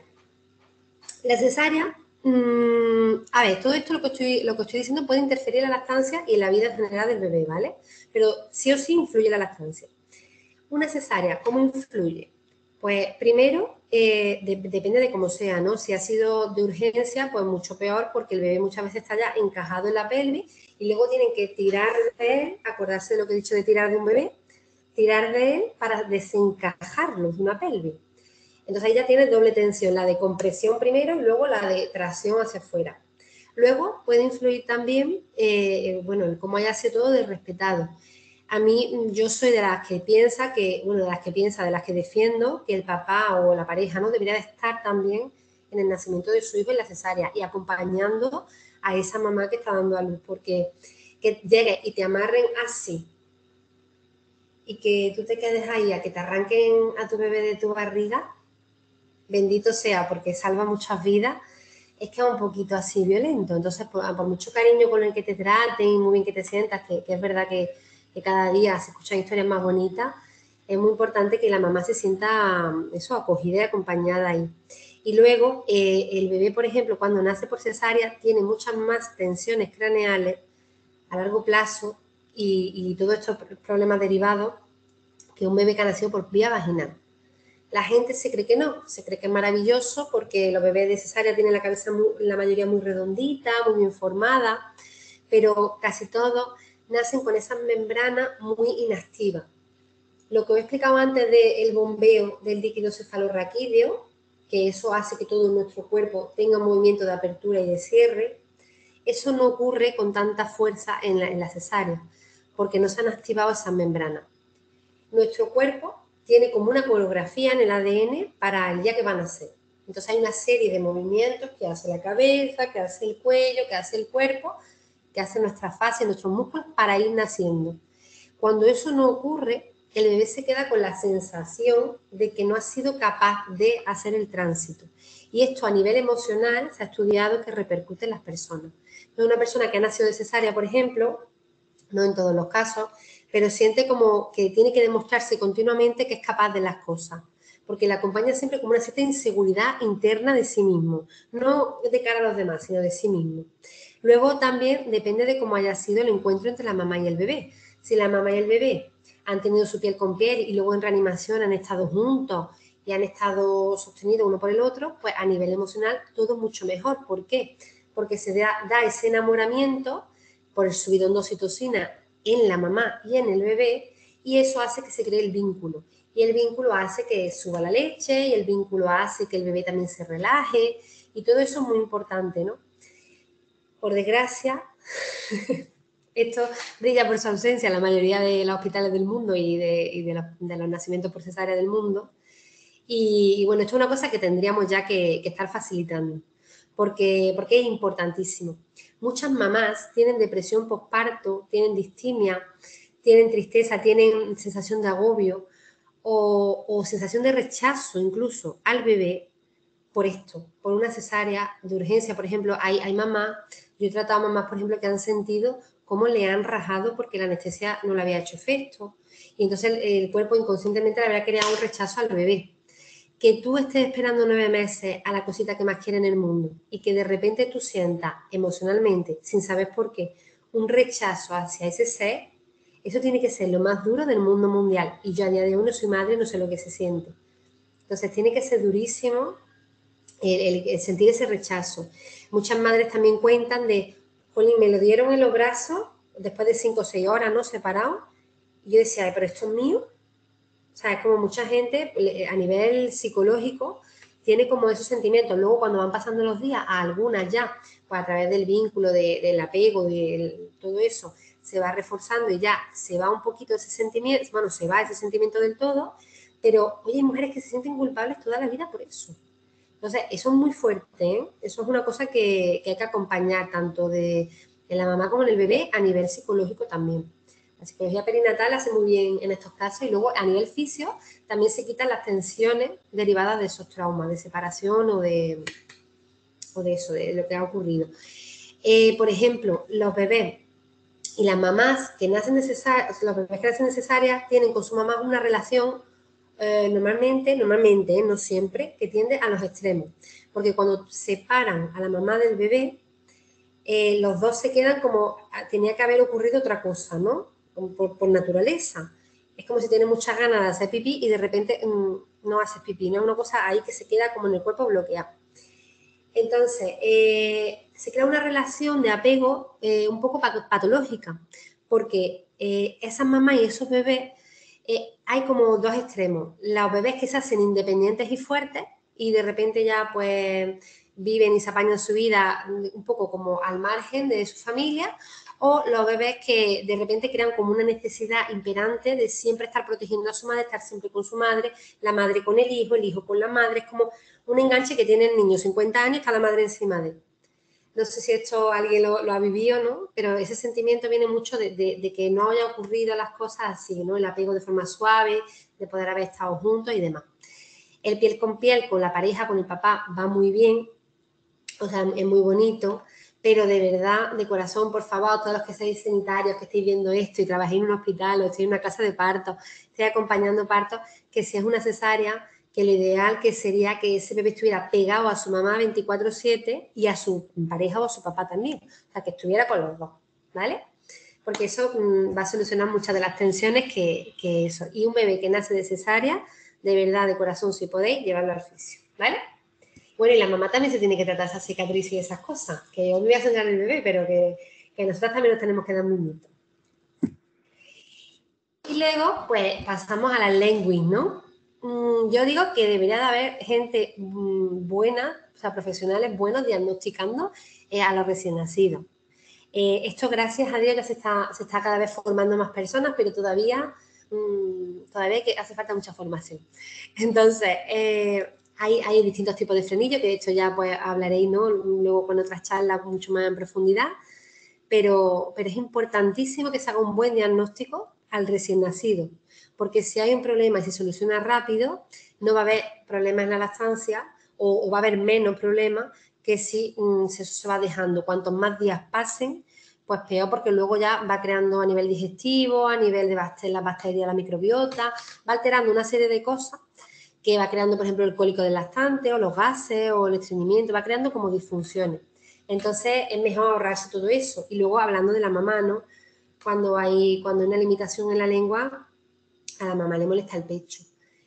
La cesárea, a ver, todo esto lo que estoy diciendo puede interferir en la lactancia y en la vida en general del bebé, ¿vale? Pero sí o sí influye la lactancia. Una cesárea, ¿cómo influye? Pues primero, depende de cómo sea, ¿no? Si ha sido de urgencia, pues mucho peor porque el bebé muchas veces está ya encajado en la pelvis y luego tienen que tirar de él, acordarse de lo que he dicho de tirar de un bebé, tirar de él para desencajarlo de una pelvis. Entonces ahí ya tienes doble tensión, la de compresión primero y luego la de tracción hacia afuera. Luego puede influir también, bueno, en cómo haya sido todo de respetado. A mí, yo soy de las que piensa que, bueno, de las que defiendo que el papá o la pareja, ¿no? Debería de estar también en el nacimiento de su hijo en la cesárea y acompañando a esa mamá que está dando a luz, porque que llegue y te amarren así y que tú te quedes ahí a que te arranquen a tu bebé de tu barriga, bendito sea, porque salva muchas vidas, es que es un poquito así violento. Entonces, por mucho cariño con el que te traten y muy bien que te sientas, que es verdad que cada día se escuchan historias más bonitas, es muy importante que la mamá se sienta eso, acogida y acompañada ahí. Y luego, el bebé, por ejemplo, cuando nace por cesárea, tiene muchas más tensiones craneales a largo plazo y todos estos problemas derivados que un bebé que ha nacido por vía vaginal. La gente se cree que no, se cree que es maravilloso porque los bebés de cesárea tienen la cabeza la mayoría muy redondita, muy bien formada, pero casi todos nacen con esa membrana muy inactiva. Lo que os he explicado antes del bombeo del líquido cefalorraquídeo, que eso hace que todo nuestro cuerpo tenga un movimiento de apertura y de cierre, eso no ocurre con tanta fuerza en la cesárea, porque no se han activado esas membranas. Nuestro cuerpo tiene como una coreografía en el ADN para el día que van a nacer. Entonces hay una serie de movimientos que hace la cabeza, que hace el cuello, que hace el cuerpo, que hace nuestra fascia, nuestros músculos para ir naciendo. Cuando eso no ocurre, el bebé se queda con la sensación de que no ha sido capaz de hacer el tránsito. Y esto a nivel emocional se ha estudiado que repercute en las personas. Una persona que ha nacido de cesárea, por ejemplo, no en todos los casos, pero siente como que tiene que demostrarse continuamente que es capaz de las cosas, porque le acompaña siempre como una cierta inseguridad interna de sí mismo, no de cara a los demás, sino de sí mismo. Luego también depende de cómo haya sido el encuentro entre la mamá y el bebé. Si la mamá y el bebé han tenido su piel con piel y luego en reanimación han estado juntos y han estado sostenidos uno por el otro, pues a nivel emocional todo mucho mejor. ¿Por qué? Porque se da ese enamoramiento por el subidón de oxitocina en la mamá y en el bebé, y eso hace que se cree el vínculo. Y el vínculo hace que suba la leche, y el vínculo hace que el bebé también se relaje, y todo eso es muy importante, ¿no? Por desgracia, esto brilla por su ausencia en la mayoría de los hospitales del mundo y de los nacimientos por cesárea del mundo. Y bueno, esto es una cosa que tendríamos ya que estar facilitando, porque es importantísimo. Muchas mamás tienen depresión postparto, tienen distimia, tienen tristeza, tienen sensación de agobio o sensación de rechazo incluso al bebé por esto, por una cesárea de urgencia. Por ejemplo, hay mamás, yo he tratado a mamás, por ejemplo, que han sentido cómo le han rajado porque la anestesia no le había hecho efecto y entonces el cuerpo inconscientemente le había creado un rechazo al bebé. Que tú estés esperando 9 meses a la cosita que más quiere en el mundo y que de repente tú sientas emocionalmente, sin saber por qué, un rechazo hacia ese ser, eso tiene que ser lo más duro del mundo mundial. Y yo a día de hoy no soy madre, no sé lo que se siente. Entonces tiene que ser durísimo el sentir ese rechazo. Muchas madres también cuentan de, jolín, me lo dieron en los brazos después de 5 o 6 horas, ¿no? Separados. Y yo decía, ay, pero esto es mío. O sea, es como mucha gente a nivel psicológico tiene como esos sentimientos. Luego cuando van pasando los días, a algunas ya, pues a través del vínculo, del apego, de todo eso, se va reforzando y ya se va un poquito ese sentimiento, bueno, se va ese sentimiento del todo, pero oye, hay mujeres que se sienten culpables toda la vida por eso. Entonces, eso es muy fuerte, ¿eh? Eso es una cosa que hay que acompañar tanto de la mamá como en el bebé a nivel psicológico también. La psicología perinatal hace muy bien en estos casos y luego a nivel fisio también se quitan las tensiones derivadas de esos traumas, de separación o de eso, de lo que ha ocurrido. Por ejemplo, los bebés y las mamás que nacen necesarias, los bebés que nacen necesarias tienen con su mamá una relación normalmente, no siempre, que tiende a los extremos. Porque cuando separan a la mamá del bebé, los dos se quedan como, tenía que haber ocurrido otra cosa, ¿no? Por naturaleza. Es como si tienes muchas ganas de hacer pipí y de repente no haces pipí, ¿no? Es una cosa ahí que se queda como en el cuerpo bloqueada. Entonces, se crea una relación de apego un poco patológica, porque esas mamás y esos bebés, hay como dos extremos. Los bebés que se hacen independientes y fuertes y de repente ya pues viven y se apañan su vida un poco como al margen de su familia, o los bebés que de repente crean como una necesidad imperante de siempre estar protegiendo a su madre, estar siempre con su madre, la madre con el hijo con la madre. Es como un enganche que tiene el niño, 50 años, está la madre encima de él. No sé si esto alguien lo ha vivido, ¿no? Pero ese sentimiento viene mucho de que no haya ocurrido las cosas así, ¿no? El apego de forma suave, de poder haber estado juntos y demás. El piel con piel con la pareja, con el papá, va muy bien, o sea, es muy bonito, pero de verdad, de corazón, por favor, todos los que seáis sanitarios, que estéis viendo esto y trabajéis en un hospital o estéis en una casa de parto, estéis acompañando partos, que si es una cesárea, que lo ideal que sería que ese bebé estuviera pegado a su mamá 24/7 y a su pareja o a su papá también, o sea, que estuviera con los dos, ¿vale? Porque eso va a solucionar muchas de las tensiones que eso. Y un bebé que nace de cesárea, de verdad, de corazón, si podéis, llevarlo al fisio, ¿vale? Bueno, y la mamá también se tiene que tratar esa cicatriz y esas cosas, que hoy me voy a centrar en el bebé, pero que nosotras también nos tenemos que dar un minuto. Y luego, pues, pasamos a las lenguis, ¿no? Yo digo que debería de haber gente buena, o sea, profesionales buenos diagnosticando a los recién nacidos. Esto, gracias a Dios, ya se está cada vez formando más personas, pero todavía que hace falta mucha formación. Entonces, hay distintos tipos de frenillo, que de hecho ya pues hablaréis, ¿no? Luego con otras charlas mucho más en profundidad, pero es importantísimo que se haga un buen diagnóstico al recién nacido, porque si hay un problema y se soluciona rápido, no va a haber problemas en la lactancia o va a haber menos problemas que si se va dejando. Cuantos más días pasen, pues peor, porque luego ya va creando a nivel digestivo, a nivel de las bacterias, la microbiota, va alterando una serie de cosas que va creando, por ejemplo, el cólico del lactante o los gases o el estreñimiento, va creando como disfunciones. Entonces, es mejor ahorrarse todo eso. Y luego, hablando de la mamá, ¿no? Cuando hay una limitación en la lengua, a la mamá le molesta el pecho.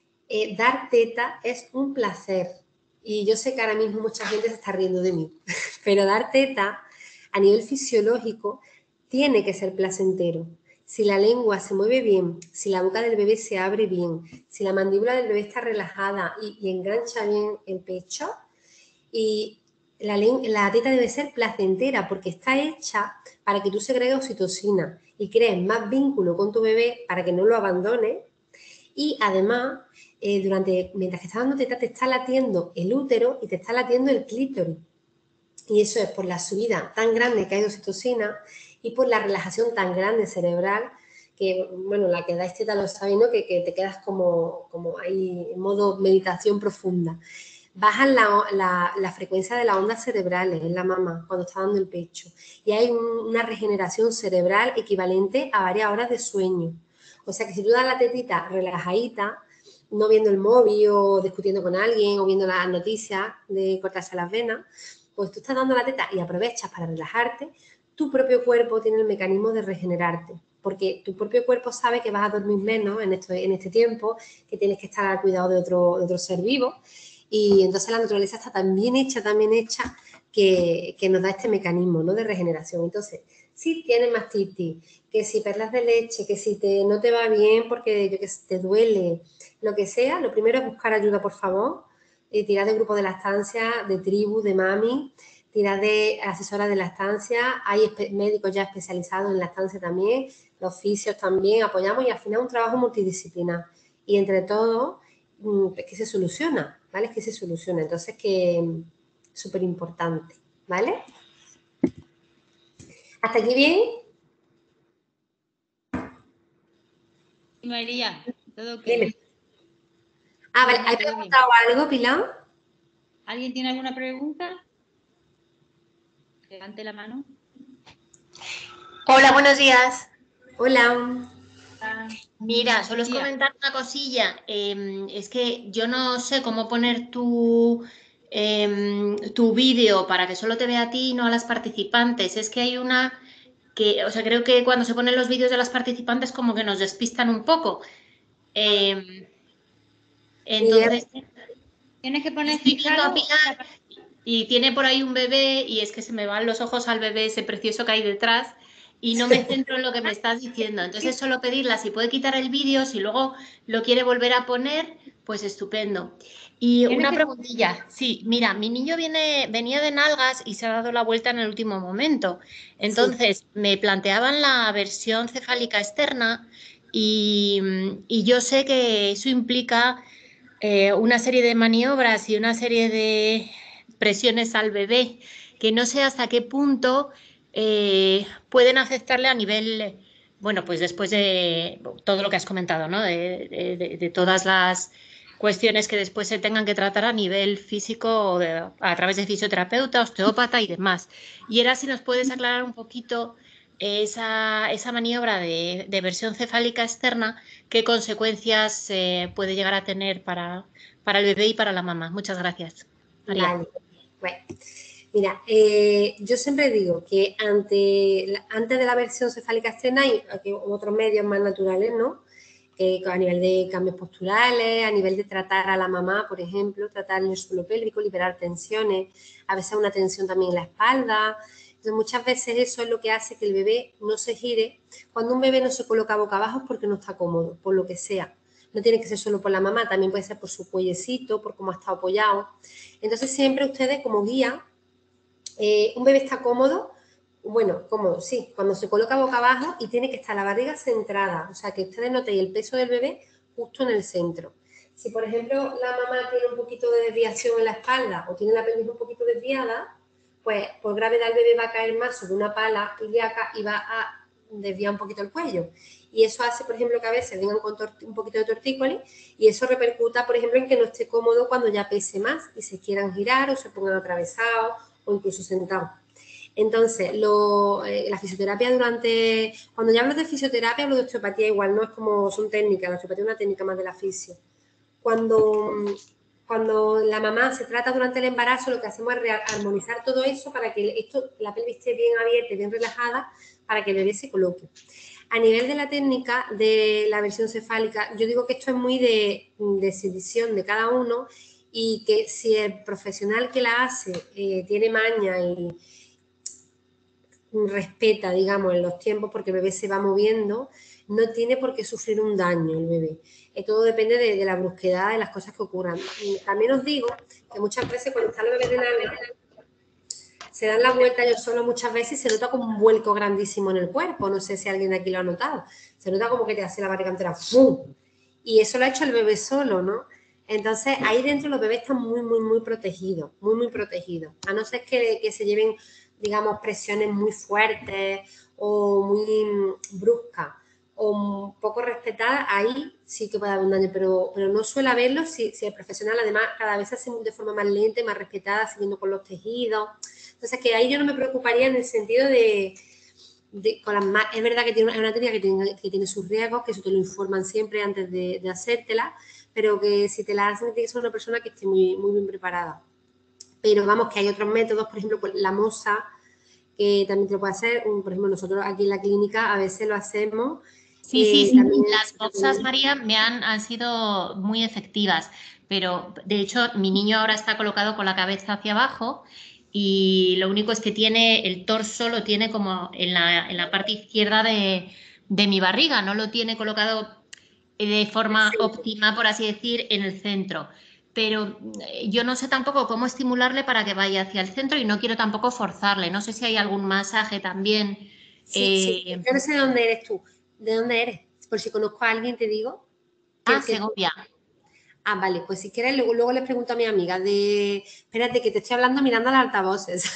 Dar teta es un placer. Y yo sé que ahora mismo mucha gente se está riendo de mí, pero dar teta a nivel fisiológico tiene que ser placentero. Si la lengua se mueve bien, si la boca del bebé se abre bien, si la mandíbula del bebé está relajada y engancha bien el pecho, y la teta debe ser placentera porque está hecha para que tú segregues oxitocina y crees más vínculo con tu bebé para que no lo abandones. Y además, mientras que estás dando teta, te está latiendo el útero y te está latiendo el clítoris. Y eso es por la subida tan grande que hay de oxitocina y por la relajación tan grande cerebral que, bueno, la que da teta lo sabe, ¿no? Que te quedas como ahí en modo meditación profunda. Bajan la frecuencia de las ondas cerebrales en la mamá cuando está dando el pecho y hay una regeneración cerebral equivalente a varias horas de sueño. O sea que si tú das la tetita relajadita, no viendo el móvil o discutiendo con alguien o viendo las noticias de cortarse las venas, pues tú estás dando la teta y aprovechas para relajarte, tu propio cuerpo tiene el mecanismo de regenerarte, porque tu propio cuerpo sabe que vas a dormir menos en este tiempo, que tienes que estar al cuidado de otro ser vivo, y entonces la naturaleza está tan bien hecha, que nos da este mecanismo, ¿no? De regeneración. Entonces, si tienes mastitis, que si perlas de leche, que si no te va bien porque te duele, lo que sea, lo primero es buscar ayuda, por favor. Tirar de grupo de lactancia, de tribu, de mami, tirar de asesora de lactancia. Hay médicos ya especializados en lactancia también, los fisios también, apoyamos y al final es un trabajo multidisciplinar. Y entre todos, es que se soluciona, ¿vale? Es que se soluciona. Entonces, que súper importante, ¿vale? ¿Hasta aquí bien? María, todo ok. Dime. Vale, ¿hay preguntado algo, Pilar? ¿Alguien tiene alguna pregunta? Levante la mano. Hola, buenos días. Hola. Mira, solo os comentar una cosilla. Es que yo no sé cómo poner tu vídeo para que solo te vea a ti y no a las participantes. Es que hay una que, o sea, creo que cuando se ponen los vídeos de las participantes como que nos despistan un poco. Entonces, tienes que poner y tiene por ahí un bebé y es que se me van los ojos al bebé ese precioso que hay detrás y no me centro en lo que me estás diciendo. Entonces solo pedirla si puede quitar el vídeo, si luego lo quiere volver a poner, Pues estupendo. Y una preguntilla. Sí, mira, mi niño venía de nalgas y se ha dado la vuelta en el último momento. Entonces, me planteaban la versión cefálica externa y yo sé que eso implica una serie de maniobras y una serie de presiones al bebé que no sé hasta qué punto pueden afectarle a nivel, bueno, pues después de todo lo que has comentado, ¿no? De todas las cuestiones que después se tengan que tratar a nivel físico a través de fisioterapeuta, osteópata y demás. Y era si nos puedes aclarar un poquito esa maniobra de versión cefálica externa, qué consecuencias puede llegar a tener para el bebé y para la mamá. Muchas gracias, María. Vale, bueno. Mira, yo siempre digo que antes de la versión cefálica externa hay otros medios más naturales, ¿no? A nivel de cambios posturales, a nivel de tratar a la mamá, por ejemplo, tratar el suelo pélvico, liberar tensiones, a veces una tensión también en la espalda. Entonces, muchas veces eso es lo que hace que el bebé no se gire. Cuando un bebé no se coloca boca abajo es porque no está cómodo, por lo que sea. No tiene que ser solo por la mamá, también puede ser por su cuellecito, por cómo ha estado apoyado. Entonces, siempre ustedes como guía, un bebé está cómodo, bueno, cómodo, sí, cuando se coloca boca abajo y tiene que estar la barriga centrada, o sea, que ustedes noten el peso del bebé justo en el centro. Si, por ejemplo, la mamá tiene un poquito de desviación en la espalda o tiene la pelvis un poquito desviada, pues por gravedad el bebé va a caer más sobre una pala ilíaca y va a desviar un poquito el cuello. Y eso hace, por ejemplo, que a veces vengan con un poquito de tortícolis y eso repercuta, por ejemplo, en que no esté cómodo cuando ya pese más y se quieran girar o se pongan atravesados o incluso sentados. Entonces, la fisioterapia cuando ya hablo de fisioterapia, hablo de osteopatía igual, no es como son técnicas, la osteopatía es una técnica más de la fisio. Cuando la mamá se trata durante el embarazo, lo que hacemos es armonizar todo eso para que la pelvis esté bien abierta y bien relajada para que el bebé se coloque. A nivel de la técnica de la versión cefálica, yo digo que esto es muy de decisión de cada uno y que si el profesional que la hace tiene maña y respeta, digamos, en los tiempos porque el bebé se va moviendo, no tiene por qué sufrir un daño el bebé. Todo depende de la brusquedad de las cosas que ocurran. También os digo que muchas veces cuando están los bebés de nalga, se dan la vuelta yo solo muchas veces y se nota como un vuelco grandísimo en el cuerpo. No sé si alguien de aquí lo ha notado. Se nota como que te hace la barriga entera ¡fum! Y eso lo ha hecho el bebé solo, ¿no? Entonces, ahí dentro los bebés están muy, muy, muy protegidos, muy, muy protegidos. A no ser que se lleven, digamos, presiones muy fuertes o muy bruscas o poco respetadas, ahí sí que puede haber un daño, pero no suele haberlo si el profesional además cada vez se hace de forma más lenta y más respetada, siguiendo con los tejidos. Entonces, que ahí yo no me preocuparía en el sentido es verdad que tiene una técnica que tiene sus riesgos, que eso te lo informan siempre antes de hacértela, pero que si te la hacen tiene que ser una persona que esté muy, muy bien preparada. Pero vamos, que hay otros métodos, por ejemplo, la mosa, que también te lo puede hacer. Por ejemplo, nosotros aquí en la clínica a veces lo hacemos. Sí. Las mosas, María, han sido muy efectivas, pero de hecho mi niño ahora está colocado con la cabeza hacia abajo y lo único es que tiene el torso, lo tiene como en la parte izquierda de mi barriga, no lo tiene colocado de forma óptima, por así decir, en el centro. Pero yo no sé tampoco cómo estimularle para que vaya hacia el centro y no quiero tampoco forzarle. No sé si hay algún masaje también. Sí. Yo no sé de dónde eres tú. ¿De dónde eres? Por si conozco a alguien, te digo. Segovia. Ah, vale, pues si quieres, luego les pregunto a mi amiga espérate, que te estoy hablando mirando a los altavoces.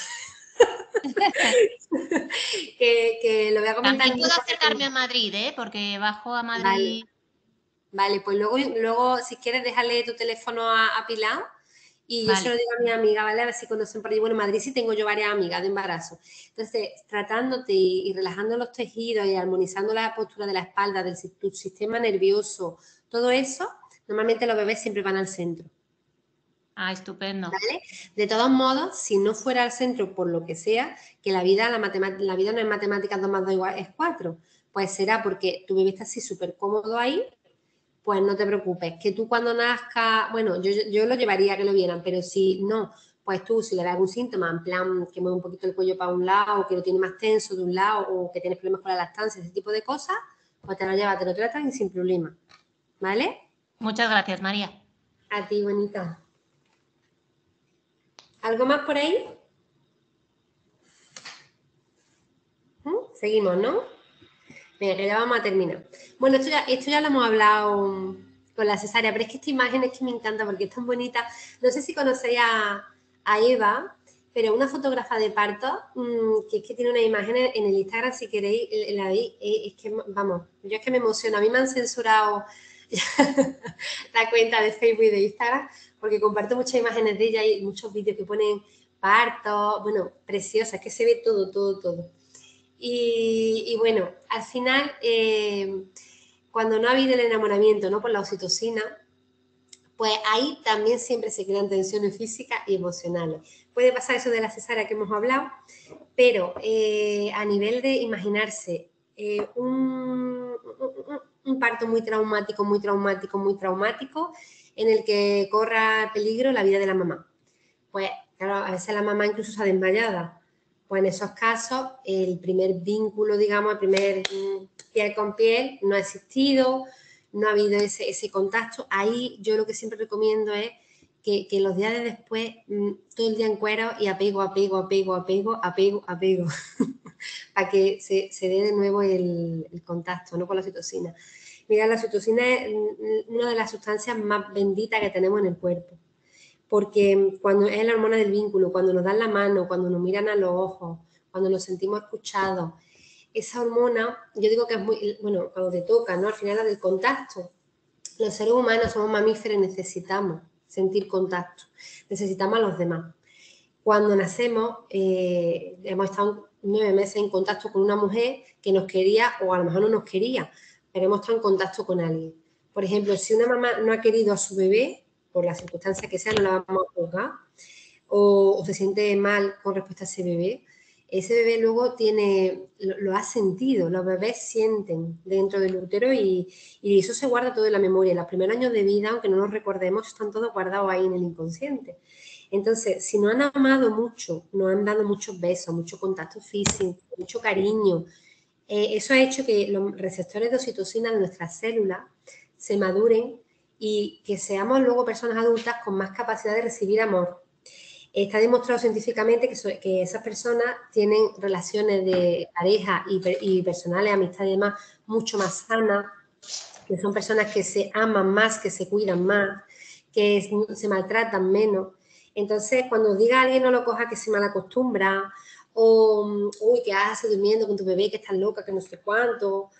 que lo voy a comentar. También puedo acercarme a Madrid, porque bajo a Madrid. Vale, pues luego si quieres, déjale tu teléfono a Pilar y yo se lo digo a mi amiga, ¿vale? A ver si conocen por ahí. Bueno, en Madrid sí tengo yo varias amigas de embarazo. Entonces, tratándote y relajando los tejidos y armonizando la postura de la espalda, tu sistema nervioso, todo eso, normalmente los bebés siempre van al centro. Ah, estupendo. ¿Vale? De todos modos, si no fuera al centro por lo que sea, que la vida no es matemáticas 2 más 2 es 4, pues será porque tu bebé está así súper cómodo ahí, pues no te preocupes. Que tú cuando nazca, bueno, yo lo llevaría a que lo vieran, pero si no, pues tú si le das algún síntoma, en plan que mueve un poquito el cuello para un lado, o que lo tiene más tenso de un lado, o que tienes problemas con la lactancia, ese tipo de cosas, pues te lo llevas, te lo tratan y sin problema. ¿Vale? Muchas gracias, María. A ti, bonita. ¿Algo más por ahí? Seguimos, ¿no? Venga, que ya vamos a terminar. Bueno, esto ya lo hemos hablado con la cesárea, pero es que esta imagen es que me encanta porque es tan bonita. No sé si conocéis a Eva, pero una fotógrafa de parto, que es que tiene una imagen en el Instagram, si queréis, la veis, es que, vamos, yo es que me emociono. A mí me han censurado la cuenta de Facebook y de Instagram, porque comparto muchas imágenes de ella y muchos vídeos que ponen partos, bueno, preciosas, es que se ve todo, todo, todo. Y bueno, al final, cuando no ha habido el enamoramiento, ¿no?, por la oxitocina, pues ahí también siempre se crean tensiones físicas y emocionales. Puede pasar eso de la cesárea que hemos hablado, pero a nivel de imaginarse un parto muy traumático, muy traumático, muy traumático, en el que corra peligro la vida de la mamá. Pues claro, a veces la mamá incluso está desmayada. Pues en esos casos el primer vínculo, digamos, el primer piel con piel no ha existido, no ha habido ese contacto. Ahí yo lo que siempre recomiendo es que los días de después, todo el día en cuero y apego, apego, apego, apego, apego, apego, para que se dé de nuevo el contacto, ¿no?, con la oxitocina. Mira, la oxitocina es una de las sustancias más benditas que tenemos en el cuerpo, porque cuando es la hormona del vínculo, cuando nos dan la mano, cuando nos miran a los ojos, cuando nos sentimos escuchados, esa hormona, yo digo que es muy, bueno, cuando te toca, ¿no?, al final la del contacto. Los seres humanos somos mamíferos y necesitamos sentir contacto, necesitamos a los demás. Cuando nacemos, hemos estado 9 meses en contacto con una mujer que nos quería o a lo mejor no nos quería, pero hemos estado en contacto con alguien. Por ejemplo, si una mamá no ha querido a su bebé, por las circunstancias que sean, no la vamos a juzgar, o se siente mal con respecto a ese bebé luego lo ha sentido, los bebés sienten dentro del útero y eso se guarda todo en la memoria. En los primeros años de vida, aunque no nos recordemos, están todos guardados ahí en el inconsciente. Entonces, si nos han amado mucho, nos han dado muchos besos, mucho contacto físico, mucho cariño, eso ha hecho que los receptores de oxitocina de nuestras células se maduren y que seamos luego personas adultas con más capacidad de recibir amor. Está demostrado científicamente que esas personas tienen relaciones de pareja y personales, amistades y demás, mucho más sanas, que son personas que se aman más, que se cuidan más, que se maltratan menos. Entonces, cuando diga a alguien no lo coja que se mal acostumbra, o uy, ¿qué haces durmiendo con tu bebé, que estás loca, que no sé cuánto?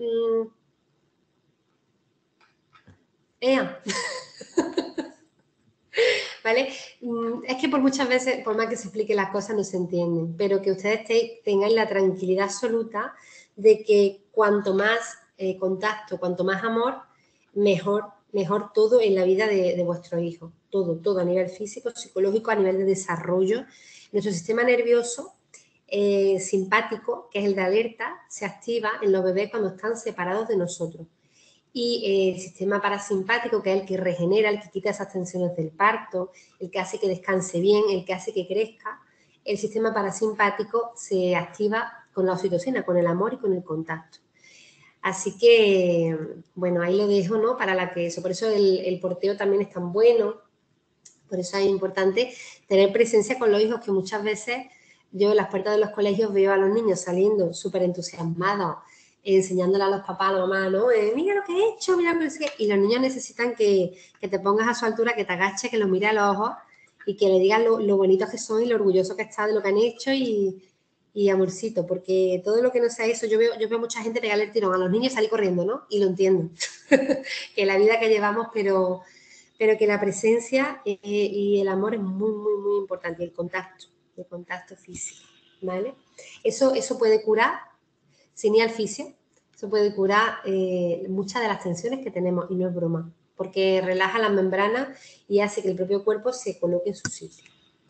¿Vale? Es que por muchas veces, por más que se explique las cosas, no se entienden, pero que ustedes tengan la tranquilidad absoluta de que cuanto más contacto, cuanto más amor, mejor todo en la vida de vuestro hijo. Todo a nivel físico, psicológico, a nivel de desarrollo. Nuestro sistema nervioso simpático, que es el de alerta, se activa en los bebés cuando están separados de nosotros. Y el sistema parasimpático, que es el que regenera, el que quita esas tensiones del parto, el que hace que descanse bien, el que hace que crezca, el sistema parasimpático se activa con la oxitocina, con el amor y con el contacto. Así que, bueno, ahí lo dejo, ¿no?, para eso. Por eso el porteo también es tan bueno, por eso es importante tener presencia con los hijos, que muchas veces yo en las puertas de los colegios veo a los niños saliendo súper entusiasmados, enseñándole a los papás, a la mamá, ¿no? Mira lo que he hecho, mira lo que he... Y los niños necesitan que te pongas a su altura, que te agaches, que los mires a los ojos y que le digas lo bonitos que son y lo orgulloso que está de lo que han hecho y amorcito, porque todo lo que no sea eso, yo veo mucha gente pegarle el tirón a los niños y salir corriendo, ¿no? Y lo entiendo, que la vida que llevamos, pero que la presencia y el amor es muy, muy, muy importante, el contacto físico, ¿vale? Eso puede curar, sin ir al fisio, eso puede curar muchas de las tensiones que tenemos, y no es broma, porque relaja las membranas y hace que el propio cuerpo se coloque en su sitio.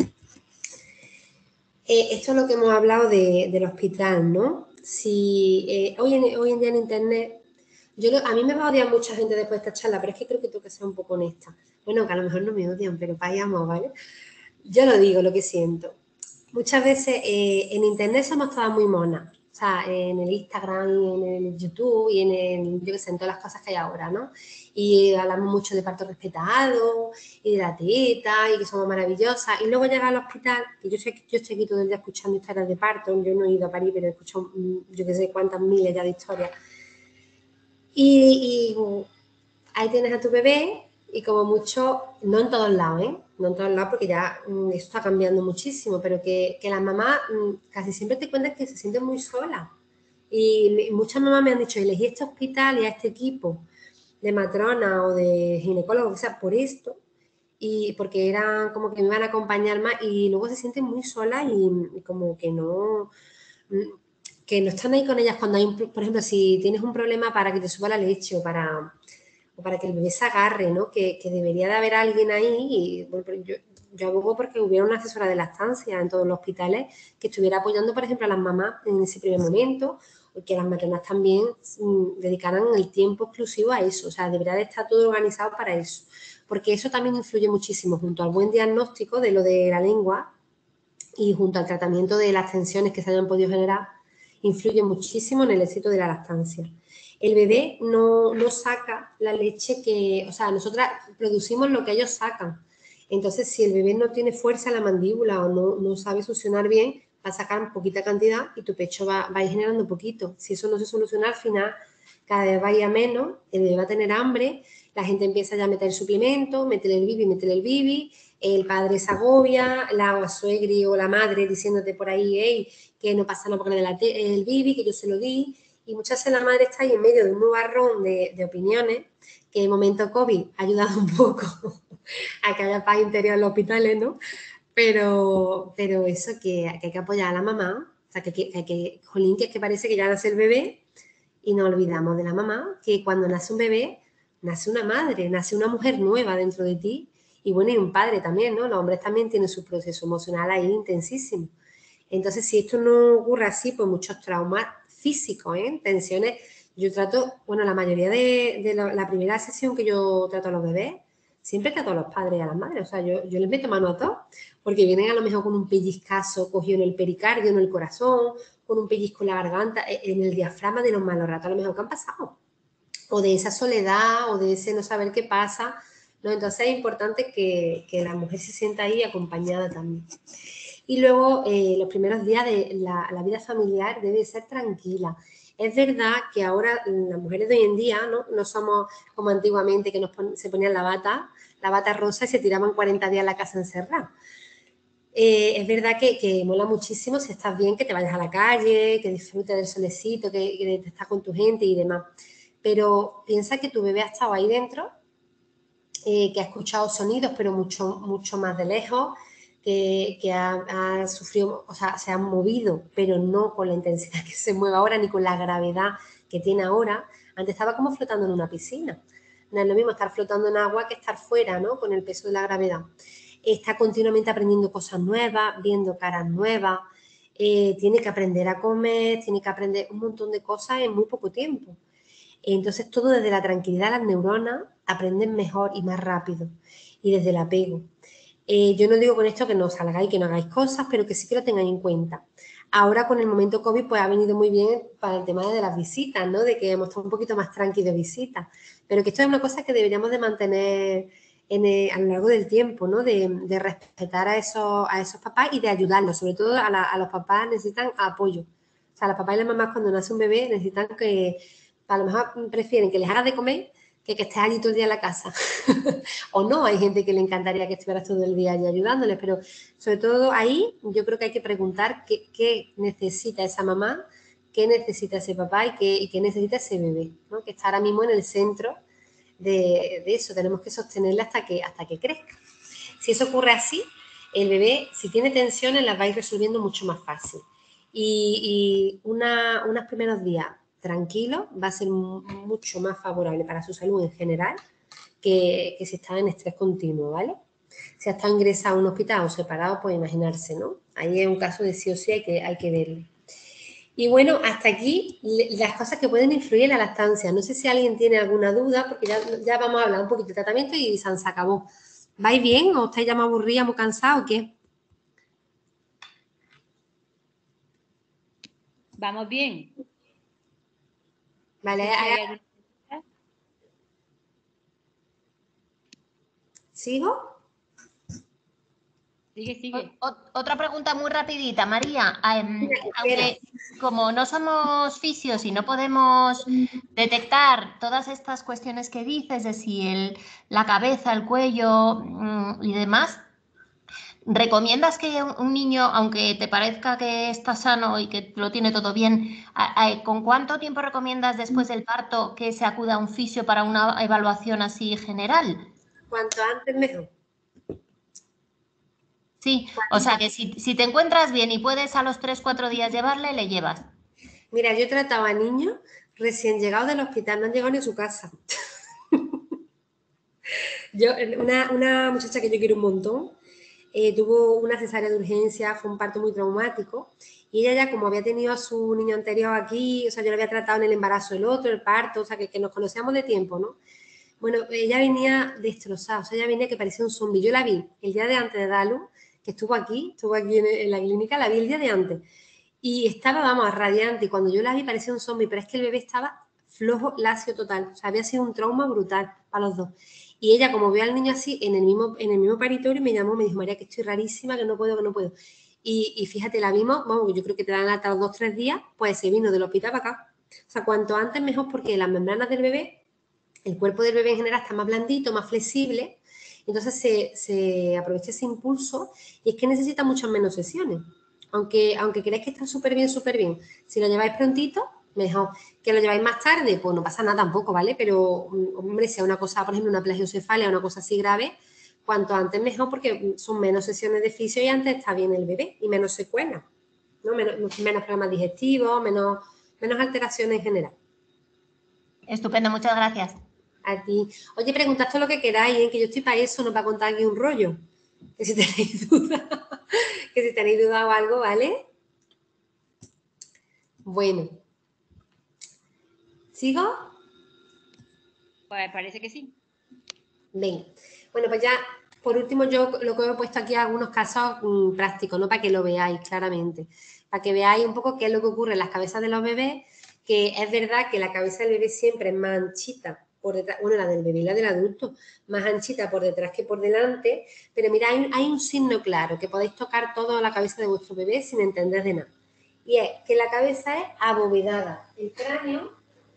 Esto es lo que hemos hablado del hospital, ¿no? Si hoy en día en Internet, a mí me va a odiar mucha gente después de esta charla, pero es que creo que tengo que ser un poco honesta. Bueno, que a lo mejor no me odian, pero vayamos, ¿vale? Yo lo digo, lo que siento. Muchas veces en Internet somos todas muy monas, sea, en el Instagram y en el YouTube y yo qué sé, en todas las cosas que hay ahora, ¿no? Y hablamos mucho de parto respetado y de la teta y que somos maravillosas. Y luego llega al hospital, que yo estoy aquí todo el día escuchando historias de parto, yo no he ido a París, pero he escuchado yo qué sé cuántas miles ya de historias. Y ahí tienes a tu bebé y como mucho, no en todos lados, ¿eh? No en todos lados porque ya esto está cambiando muchísimo, pero que las mamás casi siempre te cuentan que se sienten muy solas. Y muchas mamás me han dicho, elegí este hospital y a este equipo de matrona o de ginecólogo, o sea, por esto, y porque eran como que me iban a acompañar más y luego se sienten muy solas y como que no están ahí con ellas cuando hay, por ejemplo, si tienes un problema para que te suba la leche o para que el bebé se agarre, ¿no? Que debería de haber alguien ahí y bueno, yo abogo porque hubiera una asesora de lactancia en todos los hospitales que estuviera apoyando, por ejemplo, a las mamás en ese primer momento, o que las matronas también dedicaran el tiempo exclusivo a eso, o sea, debería de estar todo organizado para eso, porque eso también influye muchísimo junto al buen diagnóstico de lo de la lengua y junto al tratamiento de las tensiones que se hayan podido generar, influye muchísimo en el éxito de la lactancia. El bebé no saca la leche o sea, nosotras producimos lo que ellos sacan. Entonces, si el bebé no tiene fuerza en la mandíbula o no sabe succionar bien, va a sacar poquita cantidad y tu pecho va a ir generando poquito. Si eso no se soluciona, al final cada vez va a ir a menos, el bebé va a tener hambre, la gente empieza ya a meter suplementos, métele el bibi, el padre se agobia, la suegri o la madre diciéndote por ahí, hey, que no pasa nada porque le da el bibi, que yo se lo di. Y muchas veces la madre está ahí en medio de un nubarrón de opiniones, que el momento COVID ha ayudado un poco a que haya paz interior en los hospitales, ¿no? Pero eso que hay que apoyar a la mamá, o sea, jolín, que es que parece que ya nace el bebé y nos olvidamos de la mamá, que cuando nace un bebé, nace una madre, nace una mujer nueva dentro de ti y bueno, y un padre también, ¿no? Los hombres también tienen su proceso emocional ahí intensísimo. Entonces, si esto no ocurre así, pues muchos traumas físicos, tensiones. Yo trato, bueno, la mayoría de la primera sesión que yo trato a los bebés, siempre trato a los padres y a las madres. O sea, yo les meto mano a todos, porque vienen a lo mejor con un pellizcazo cogido en el pericardio, en el corazón, con un pellizco en la garganta, en el diafragma de los malos ratos, a lo mejor que han pasado. O de esa soledad, o de ese no saber qué pasa, ¿no? Entonces es importante que la mujer se sienta ahí acompañada también. Y luego, los primeros días de la vida familiar debe ser tranquila. Es verdad que ahora las mujeres de hoy en día no somos como antiguamente que se ponían la bata rosa y se tiraban 40 días a la casa encerrada. Es verdad que mola muchísimo si estás bien, que te vayas a la calle, que disfrutes del solecito, que estás con tu gente y demás. Pero piensa que tu bebé ha estado ahí dentro, que ha escuchado sonidos, pero mucho, mucho más de lejos, que ha sufrido, o sea, se ha movido, pero no con la intensidad que se mueve ahora, ni con la gravedad que tiene ahora. Antes estaba como flotando en una piscina. No es lo mismo estar flotando en agua que estar fuera, ¿no? Con el peso de la gravedad. Está continuamente aprendiendo cosas nuevas, viendo caras nuevas, tiene que aprender a comer, tiene que aprender un montón de cosas en muy poco tiempo. Entonces, todo desde la tranquilidad, las neuronas aprenden mejor y más rápido. Y desde el apego. Yo no digo con esto que no salgáis, que no hagáis cosas, pero que sí que lo tengáis en cuenta. Ahora, con el momento COVID, pues ha venido muy bien para el tema de las visitas, ¿no? De que hemos estado un poquito más tranquilos de visitas. Pero que esto es una cosa que deberíamos de mantener a lo largo del tiempo, ¿no? De respetar a esos papás y de ayudarlos. Sobre todo a los papás necesitan apoyo. O sea, los papás y las mamás cuando nace un bebé necesitan que, a lo mejor prefieren que les hagas de comer que estés allí todo el día en la casa. O no, hay gente que le encantaría que estuvieras todo el día allí ayudándoles, pero sobre todo ahí yo creo que hay que preguntar qué necesita esa mamá, qué necesita ese papá y qué necesita ese bebé, ¿no? Que está ahora mismo en el centro de eso. Tenemos que sostenerle hasta que crezca. Si eso ocurre así, el bebé, si tiene tensiones, las va a ir resolviendo mucho más fácil. Y unos primeros días tranquilo va a ser mucho más favorable para su salud en general que si está en estrés continuo, ¿vale? Si ha estado ingresado a un hospital o separado, pues imaginarse, ¿no? Ahí es un caso de sí o sí, hay que verlo. Y bueno, hasta aquí las cosas que pueden influir en la lactancia. No sé si alguien tiene alguna duda, porque ya vamos a hablar un poquito de tratamiento y se acabó. ¿Vais bien o estáis ya más aburridas, muy cansados o qué? Vamos bien. Vale, ¿sigo? Sigue. Otra pregunta muy rapidita, María. Aunque como no somos fisios y no podemos detectar todas estas cuestiones que dices, de si la cabeza, el cuello y demás, ¿recomiendas que un niño, aunque te parezca que está sano y que lo tiene todo bien, con cuánto tiempo recomiendas después del parto que se acuda a un fisio para una evaluación así general? Cuanto antes mejor. Sí, o sea que si te encuentras bien y puedes a los 3-4 días llevarle, le llevas. Mira, yo trataba a niños recién llegados del hospital, no han llegado ni a su casa. Una muchacha que yo quiero un montón, tuvo una cesárea de urgencia, fue un parto muy traumático, y ella ya como había tenido a su niño anterior aquí, o sea, yo lo había tratado en el embarazo el otro, el parto, o sea, que nos conocíamos de tiempo, ¿no? Bueno, ella venía destrozada, o sea, ella venía que parecía un zombie. Yo la vi el día de antes de dar luz, que estuvo aquí en la clínica, la vi el día de antes. Y estaba, vamos, radiante. Y cuando yo la vi parecía un zombie, pero es que el bebé estaba flojo, lacio total. O sea, había sido un trauma brutal para los dos. Y ella, como vio al niño así, en el mismo paritorio, me llamó, me dijo, María, que estoy rarísima, que no puedo. Y fíjate, la vimos, vamos, yo creo que te dan hasta los 2-3 días, pues se vino del hospital para acá. O sea, cuanto antes mejor, porque las membranas del bebé, el cuerpo del bebé en general está más blandito, más flexible, entonces se aprovecha ese impulso y es que necesita muchas menos sesiones. Aunque creáis que está súper bien, si lo lleváis prontito, mejor. Que lo lleváis más tarde, pues no pasa nada tampoco, ¿vale? Pero, hombre, si es una cosa, por ejemplo, una plagiocefalia, una cosa así grave, cuanto antes mejor, porque son menos sesiones de fisio y antes está bien el bebé y menos secuelas, ¿no? Menos problemas digestivos, menos alteraciones en general. Estupendo, muchas gracias. A ti. Oye, preguntad todo lo que queráis, ¿eh? Que yo estoy para eso, no para contar aquí un rollo. Que si tenéis duda o algo, ¿vale? Bueno. ¿Sigo? Pues parece que sí. Bien. Bueno, pues ya, por último, yo lo que he puesto aquí algunos casos prácticos, ¿no? Para que lo veáis claramente. Para que veáis un poco qué es lo que ocurre en las cabezas de los bebés, que es verdad que la cabeza del bebé siempre es más anchita por detrás, bueno, la del bebé y la del adulto, más anchita por detrás que por delante, pero mira, hay un signo claro, que podéis tocar toda la cabeza de vuestro bebé sin entender de nada. Y es que la cabeza es abovedada. El cráneo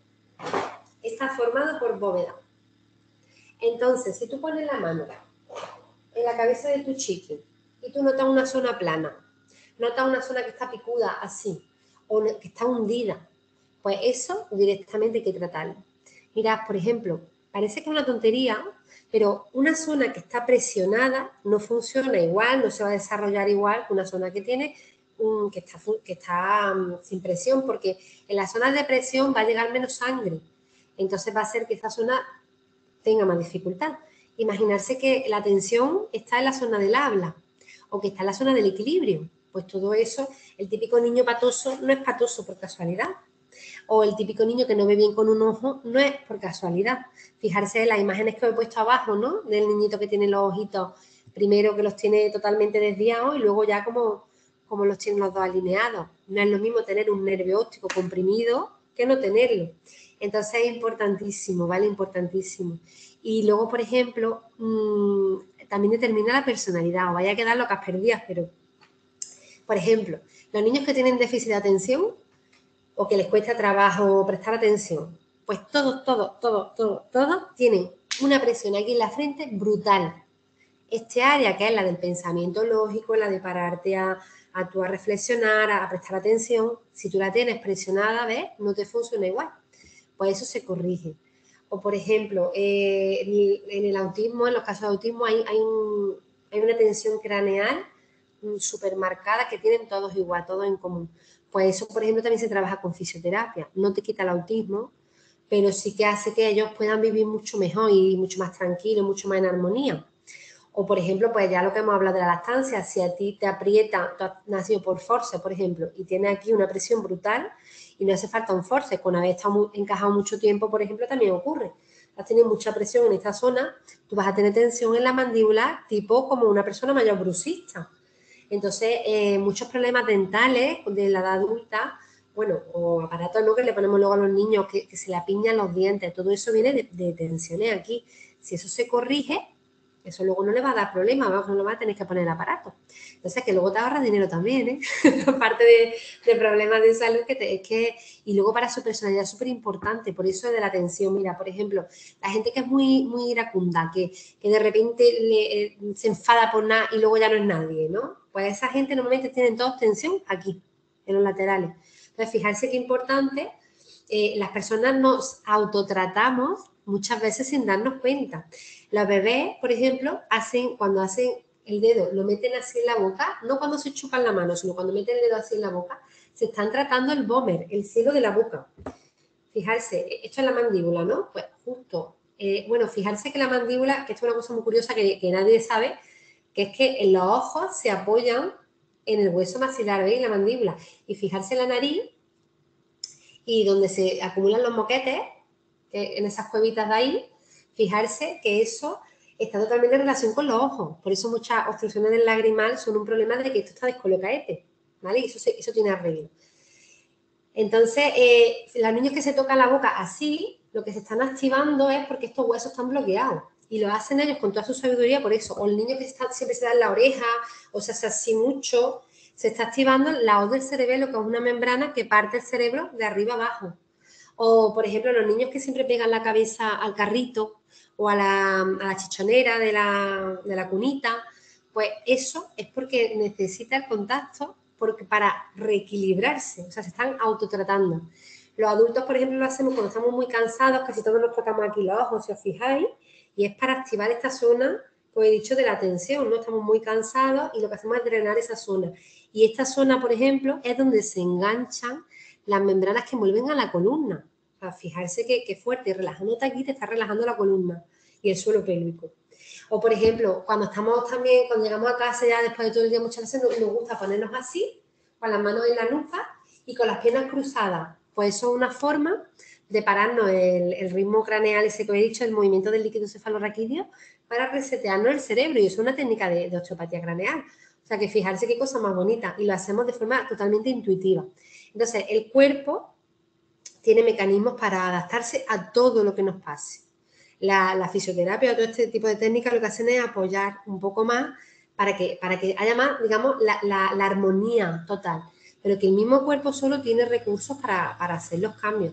está formado por bóveda. Entonces, si tú pones la mano en la cabeza de tu chiqui y tú notas una zona plana, notas una zona que está picuda así, o que está hundida, pues eso directamente hay que tratarlo. Mirad, por ejemplo, parece que es una tontería, pero una zona que está presionada no funciona igual, no se va a desarrollar igual que una zona que tiene que está sin presión, porque en las zonas de presión va a llegar menos sangre. Entonces va a hacer que esa zona tenga más dificultad. Imaginarse que la tensión está en la zona del habla o que está en la zona del equilibrio. Pues todo eso, el típico niño patoso no es patoso por casualidad. O el típico niño que no ve bien con un ojo no es por casualidad. Fijarse en las imágenes que os he puesto abajo, ¿no? Del niñito que tiene los ojitos, primero que los tiene totalmente desviados y luego ya como los tiene los dos alineados. No es lo mismo tener un nervio óptico comprimido que no tenerlo. Entonces es importantísimo, ¿vale? Importantísimo. Y luego, por ejemplo, también determina la personalidad. Os vaya a quedar locas perdidas, pero, por ejemplo, los niños que tienen déficit de atención o que les cuesta trabajo prestar atención, pues todos tienen una presión aquí en la frente brutal. Este área, que es la del pensamiento lógico, la de pararte a reflexionar, a prestar atención, si tú la tienes presionada, ¿ves? No te funciona igual. Pues eso se corrige. O, por ejemplo, en el autismo, en los casos de autismo, hay una tensión craneal súper marcada que tienen todos igual, todos en común. Pues eso, por ejemplo, también se trabaja con fisioterapia. No te quita el autismo, pero sí que hace que ellos puedan vivir mucho mejor y mucho más tranquilos, mucho más en armonía. O, por ejemplo, pues ya lo que hemos hablado de la lactancia, si a ti te aprieta, tú has nacido por force, por ejemplo, y tienes aquí una presión brutal y no hace falta un force, con haber estado encajado mucho tiempo, por ejemplo, también ocurre. Has tenido mucha presión en esta zona, tú vas a tener tensión en la mandíbula, tipo como una persona mayor bruxista. Entonces, muchos problemas dentales de la edad adulta bueno, o aparatos, ¿no?, que le ponemos luego a los niños que se le apiñan los dientes. Todo eso viene de tensiones aquí. Si eso se corrige, eso luego no le va a dar problema, vamos, no lo va a tener que poner el aparato. Entonces, que luego te ahorras dinero también, ¿eh? Aparte de problemas de salud, y luego para su personalidad es súper importante, por eso de la atención. Mira, por ejemplo, la gente que es muy, muy iracunda, que de repente se enfada por nada y luego ya no es nadie, ¿no? Pues esa gente normalmente tienen todos tensión aquí, en los laterales. Entonces, fijarse qué importante, las personas nos autotratamos muchas veces sin darnos cuenta. Los bebés, por ejemplo, cuando hacen el dedo, lo meten así en la boca, no cuando se chupan la mano, sino cuando meten el dedo así en la boca, se están tratando el vómer, el cielo de la boca. Fijarse, esto es la mandíbula, ¿no? Pues justo, bueno, fijarse que la mandíbula, que esto es una cosa muy curiosa que nadie sabe, que es que en los ojos se apoyan en el hueso maxilar, ¿veis? La mandíbula. Y fijarse en la nariz y donde se acumulan los moquetes, en esas cuevitas de ahí, fijarse que eso está totalmente en relación con los ojos. Por eso muchas obstrucciones del lagrimal son un problema de que esto está descolocaete, ¿vale? Y eso tiene arreglo. Entonces, los niños que se tocan la boca así, lo que se están activando es porque estos huesos están bloqueados. Y lo hacen ellos con toda su sabiduría por eso. O el niño que siempre se da en la oreja, o se hace así mucho, se está activando la hoz del cerebelo, que es una membrana que parte el cerebro de arriba abajo. O, por ejemplo, los niños que siempre pegan la cabeza al carrito o a la chichonera de la cunita, pues eso es porque necesita el contacto para reequilibrarse, o sea, se están autotratando. Los adultos, por ejemplo, lo hacemos cuando estamos muy cansados, casi todos nos tocamos aquí los ojos, si os fijáis, y es para activar esta zona, pues he dicho, de la tensión, ¿no? Estamos muy cansados y lo que hacemos es drenar esa zona. Y esta zona, por ejemplo, es donde se enganchan las membranas que envuelven a la columna. O sea, fijarse que fuerte, relajándote aquí, te está relajando la columna y el suelo pélvico. O, por ejemplo, cuando llegamos a casa ya después de todo el día, muchas veces nos gusta ponernos así, con las manos en la nuca y con las piernas cruzadas. Pues eso es una forma de pararnos el ritmo craneal, ese que he dicho, el movimiento del líquido cefalorraquídeo, para resetearnos el cerebro. Y eso es una técnica de osteopatía craneal. O sea, que fijarse qué cosa más bonita. Y lo hacemos de forma totalmente intuitiva. Entonces, el cuerpo tiene mecanismos para adaptarse a todo lo que nos pase. La fisioterapia o todo este tipo de técnicas lo que hacen es apoyar un poco más para que haya más, digamos, la armonía total. Pero que el mismo cuerpo solo tiene recursos para hacer los cambios.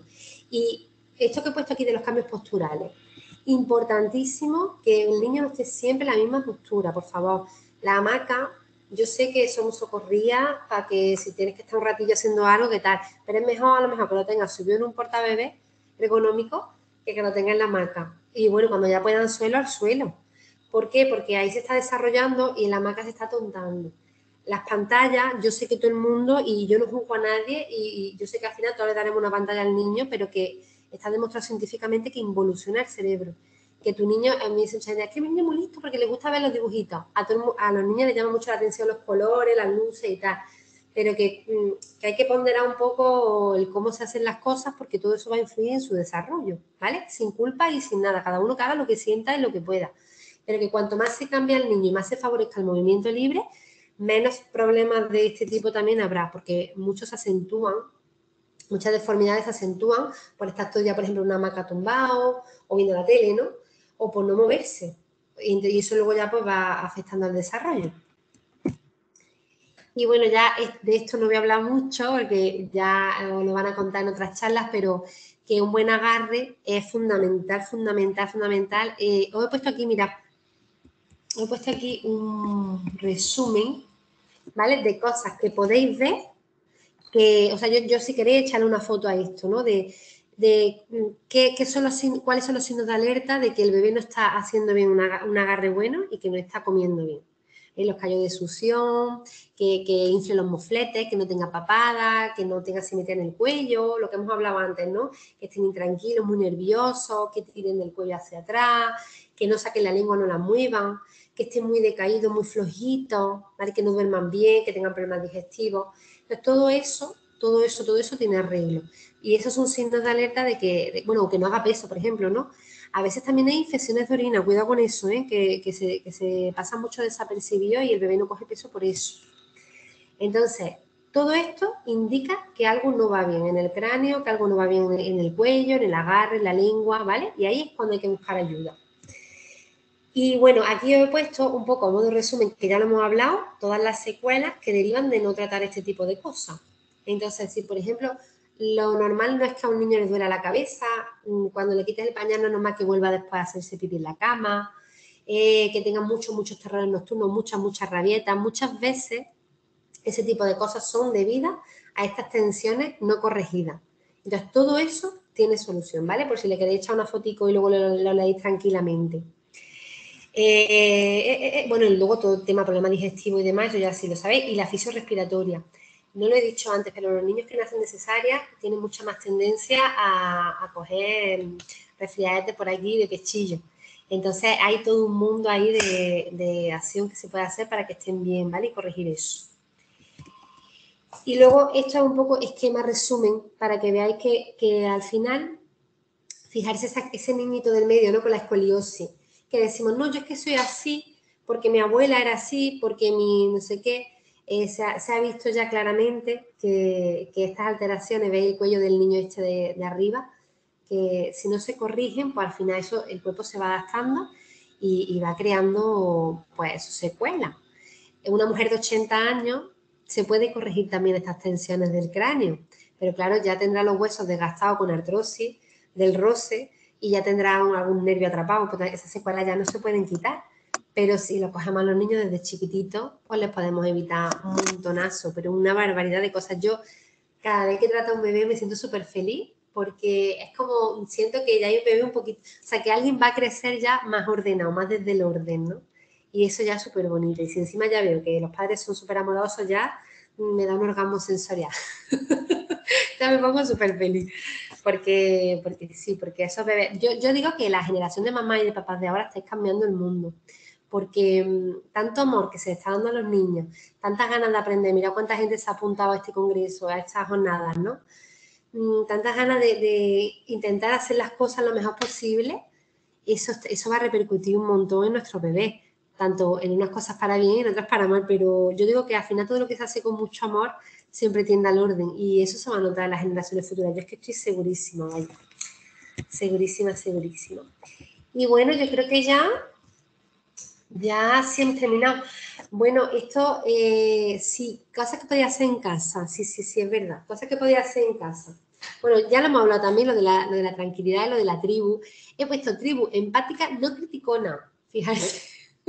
Y esto que he puesto aquí de los cambios posturales, importantísimo que el niño no esté siempre en la misma postura, por favor. La hamaca, yo sé que somos socorridas para que si tienes que estar un ratillo haciendo algo, ¿qué tal? Pero es mejor a lo mejor que lo tengas subido en un portabebé ergonómico que lo tengas en la hamaca. Y bueno, cuando ya puedan al suelo. ¿Por qué? Porque ahí se está desarrollando y en la hamaca se está tontando. Las pantallas, yo sé que todo el mundo, y yo no juzgo a nadie, y yo sé que al final todos le daremos una pantalla al niño, pero que está demostrado científicamente que involuciona el cerebro. Que tu niño, a mí me dicen, es que mi niño es muy listo porque le gusta ver los dibujitos. A los niños les llama mucho la atención los colores, las luces y tal. Pero que hay que ponderar un poco el cómo se hacen las cosas porque todo eso va a influir en su desarrollo, ¿vale? Sin culpa y sin nada. Cada uno que haga lo que sienta y lo que pueda. Pero que cuanto más se cambia el niño y más se favorezca el movimiento libre, menos problemas de este tipo también habrá, porque muchas deformidades se acentúan por estar todo el día, por ejemplo, en una hamaca tumbado o viendo la tele, ¿no? O por no moverse. Y eso luego ya pues va afectando al desarrollo. Y bueno, ya de esto no voy a hablar mucho porque ya lo van a contar en otras charlas, pero que un buen agarre es fundamental, fundamental, fundamental. Os he puesto aquí, mirad, os he puesto aquí un resumen, ¿vale? De cosas que podéis ver, que, o sea, yo si queréis echarle una foto a esto, ¿no? De cuáles son los signos de alerta de que el bebé no está haciendo bien un agarre bueno y que no está comiendo bien. Los callos de succión, que infle los mofletes, que no tenga papada, que no tenga simetría en el cuello, lo que hemos hablado antes, ¿no? Que estén intranquilos, muy nerviosos, que tiren del cuello hacia atrás, que no saquen la lengua, no la muevan, que estén muy decaídos, muy flojitos, ¿vale? Que no duerman bien, que tengan problemas digestivos. Entonces, todo eso tiene arreglo. Y esos son signos de alerta de que no haga peso, por ejemplo, ¿no? A veces también hay infecciones de orina, cuidado con eso, ¿eh? que se pasa mucho desapercibido y el bebé no coge peso por eso. Entonces, Todo esto indica que algo no va bien en el cráneo, que algo no va bien en el cuello, en el agarre, en la lengua, ¿vale? Y ahí es cuando hay que buscar ayuda. Y bueno, aquí os he puesto un poco a modo de resumen, que ya lo hemos hablado, todas las secuelas que derivan de no tratar este tipo de cosas. Entonces, si por ejemplo, lo normal no es que a un niño le duela la cabeza, cuando le quites el pañal no es normal que vuelva después a hacerse pipí en la cama, que tenga muchos terrores nocturnos, muchas rabietas. Muchas veces ese tipo de cosas son debidas a estas tensiones no corregidas. Entonces, todo eso tiene solución, ¿vale? Por si le queréis echar una fotico y luego lo leéis tranquilamente. Bueno, y luego todo el tema problema digestivo y demás, yo ya sí lo sabéis, y la fisiorrespiratoria. No lo he dicho antes, pero los niños que nacen de cesárea tienen mucha más tendencia a coger resfriadetes de por aquí, de pechillo. Entonces hay todo un mundo ahí de acción que se puede hacer para que estén bien, ¿vale? Y corregir eso. Y luego esto es un poco esquema resumen para que veáis que al final, fijarse ese niñito del medio, ¿no? Con la escoliosis, que decimos, no, yo es que soy así, porque mi abuela era así, porque mi no sé qué, se ha visto ya claramente que estas alteraciones, veis el cuello del niño este de arriba, que si no se corrigen, pues al final eso, el cuerpo se va adaptando y va creando, pues, secuelas. Una mujer de 80 años se puede corregir también estas tensiones del cráneo, pero claro, ya tendrá los huesos desgastados con artrosis, del roce, y ya tendrá algún nervio atrapado, porque esas secuelas ya no se pueden quitar. Pero si lo cogemos a los niños desde chiquititos, pues les podemos evitar un montonazo, pero una barbaridad de cosas. Yo, cada vez que trato a un bebé, me siento súper feliz, porque es como, siento que ya hay un bebé un poquito, o sea, que alguien va a crecer ya más ordenado, más desde el orden, ¿no? Y eso ya es súper bonito. Y si encima ya veo que los padres son súper amorosos, ya me da un orgasmo sensorial. Ya me pongo súper feliz. Porque sí, porque esos bebés... Yo digo que la generación de mamás y de papás de ahora estáis cambiando el mundo. Porque tanto amor que se está dando a los niños, tantas ganas de aprender, mira cuánta gente se ha apuntado a este congreso, a estas jornadas, ¿no? Tantas ganas de intentar hacer las cosas lo mejor posible, eso va a repercutir un montón en nuestros bebés, tanto en unas cosas para bien y en otras para mal, pero yo digo que al final todo lo que se hace con mucho amor siempre tiende al orden y eso se va a notar en las generaciones futuras. Yo es que estoy segurísima, vaya. Segurísima. Y bueno, yo creo que ya sí hemos terminado. Bueno, esto sí, cosas que podía hacer en casa, sí, es verdad, cosas que podía hacer en casa. Bueno, ya lo hemos hablado también, lo de la tranquilidad y lo de la tribu. He puesto tribu empática, no criticona, fíjate.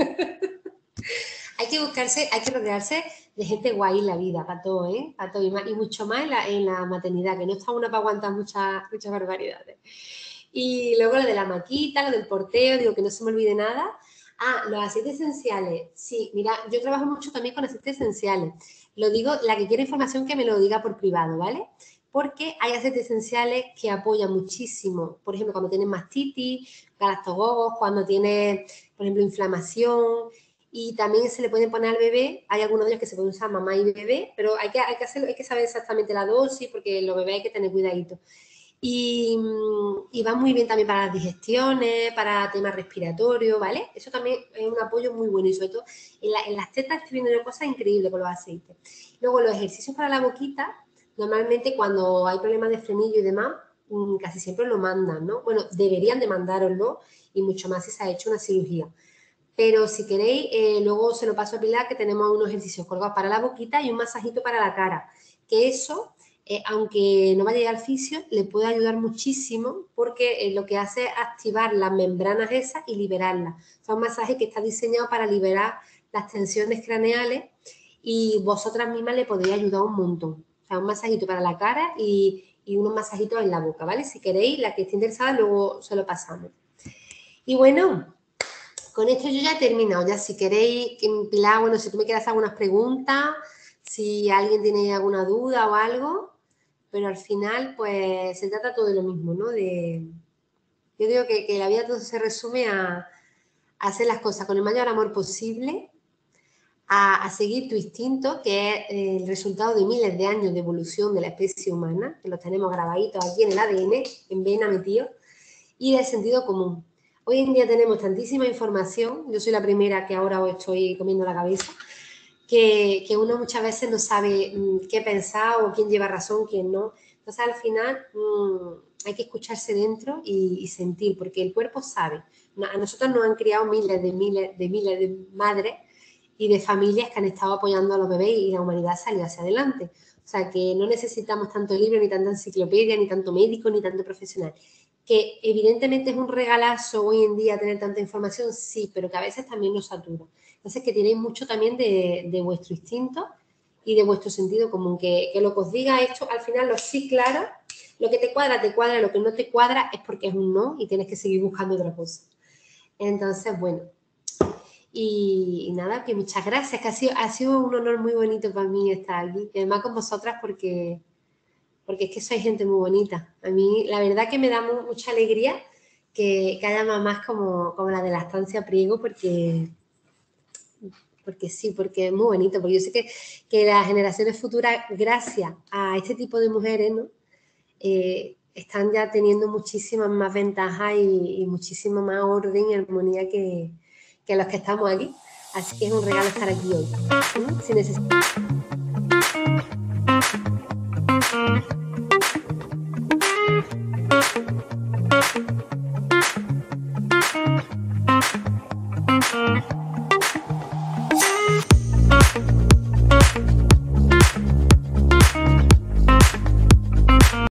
Hay que rodearse de gente guay en la vida, para todo, ¿eh? Para todo, y mucho más en la maternidad, que no está una para aguantar muchas barbaridades. Y luego lo de la maquita, lo del porteo, digo que no se me olvide nada. Ah, los aceites esenciales. Sí, mira, yo trabajo mucho también con aceites esenciales. Lo digo, la que quiere información que me lo diga por privado, ¿vale? Porque hay aceites esenciales que apoyan muchísimo. Por ejemplo, cuando tienes mastitis, galactogogos, cuando tienes, por ejemplo, inflamación. Y también se le pueden poner al bebé. Hay algunos de ellos que se pueden usar mamá y bebé, pero hay que saber exactamente la dosis porque los bebés hay que tener cuidadito. Y va muy bien también para las digestiones, para temas respiratorios, ¿vale? Eso también es un apoyo muy bueno y sobre todo en las tetas estoy viendo una cosa increíble con los aceites. Luego los ejercicios para la boquita, normalmente cuando hay problemas de frenillo y demás, casi siempre lo mandan, ¿no? Bueno, deberían de mandároslo y mucho más si se ha hecho una cirugía. Pero si queréis, luego se lo paso a Pilar que tenemos unos ejercicios colgados para la boquita y un masajito para la cara, que eso... aunque no vaya al fisio, le puede ayudar muchísimo porque lo que hace es activar las membranas esas y liberarlas. O sea, un masaje que está diseñado para liberar las tensiones craneales y vosotras mismas le podéis ayudar un montón. O sea, un masajito para la cara y unos masajitos en la boca, ¿vale? Si queréis, la que esté interesada, luego se lo pasamos. Y bueno, con esto yo ya he terminado. Ya si queréis, Pilar, bueno, si tú me quieres hacer algunas preguntas, si alguien tiene alguna duda o algo... Pero al final, pues, se trata todo de lo mismo, ¿no? Yo digo que la vida todo se resume a hacer las cosas con el mayor amor posible, a seguir tu instinto, que es el resultado de miles de años de evolución de la especie humana, que los tenemos grabaditos aquí en el ADN, en vena metido, y del sentido común. Hoy en día tenemos tantísima información, yo soy la primera que ahora os estoy comiendo la cabeza, que uno muchas veces no sabe qué pensar o quién lleva razón, quién no. Entonces, al final, hay que escucharse dentro y sentir, porque el cuerpo sabe. A nosotros nos han criado miles de madres y de familias que han estado apoyando a los bebés y la humanidad salió hacia adelante. O sea, que no necesitamos tanto libro, ni tanta enciclopedia, ni tanto médico, ni tanto profesional. Que evidentemente es un regalazo hoy en día tener tanta información, sí, pero que a veces también nos satura. Entonces, que tenéis mucho también de vuestro instinto y de vuestro sentido común. Que lo que os diga esto, al final, los sí claros, lo que te cuadra, lo que no te cuadra es porque es un no y tienes que seguir buscando otra cosa. Entonces, bueno, y nada, que muchas gracias, que ha sido un honor muy bonito para mí estar aquí, y además con vosotras porque es que sois gente muy bonita. A mí, la verdad que me da mucha alegría que haya mamás como la de la estancia Priego, porque sí, porque es muy bonito, porque yo sé que las generaciones futuras, gracias a este tipo de mujeres, ¿no? Están ya teniendo muchísimas más ventajas y muchísimo más orden y armonía que los que estamos aquí. Así que es un regalo estar aquí hoy. Si necesitas...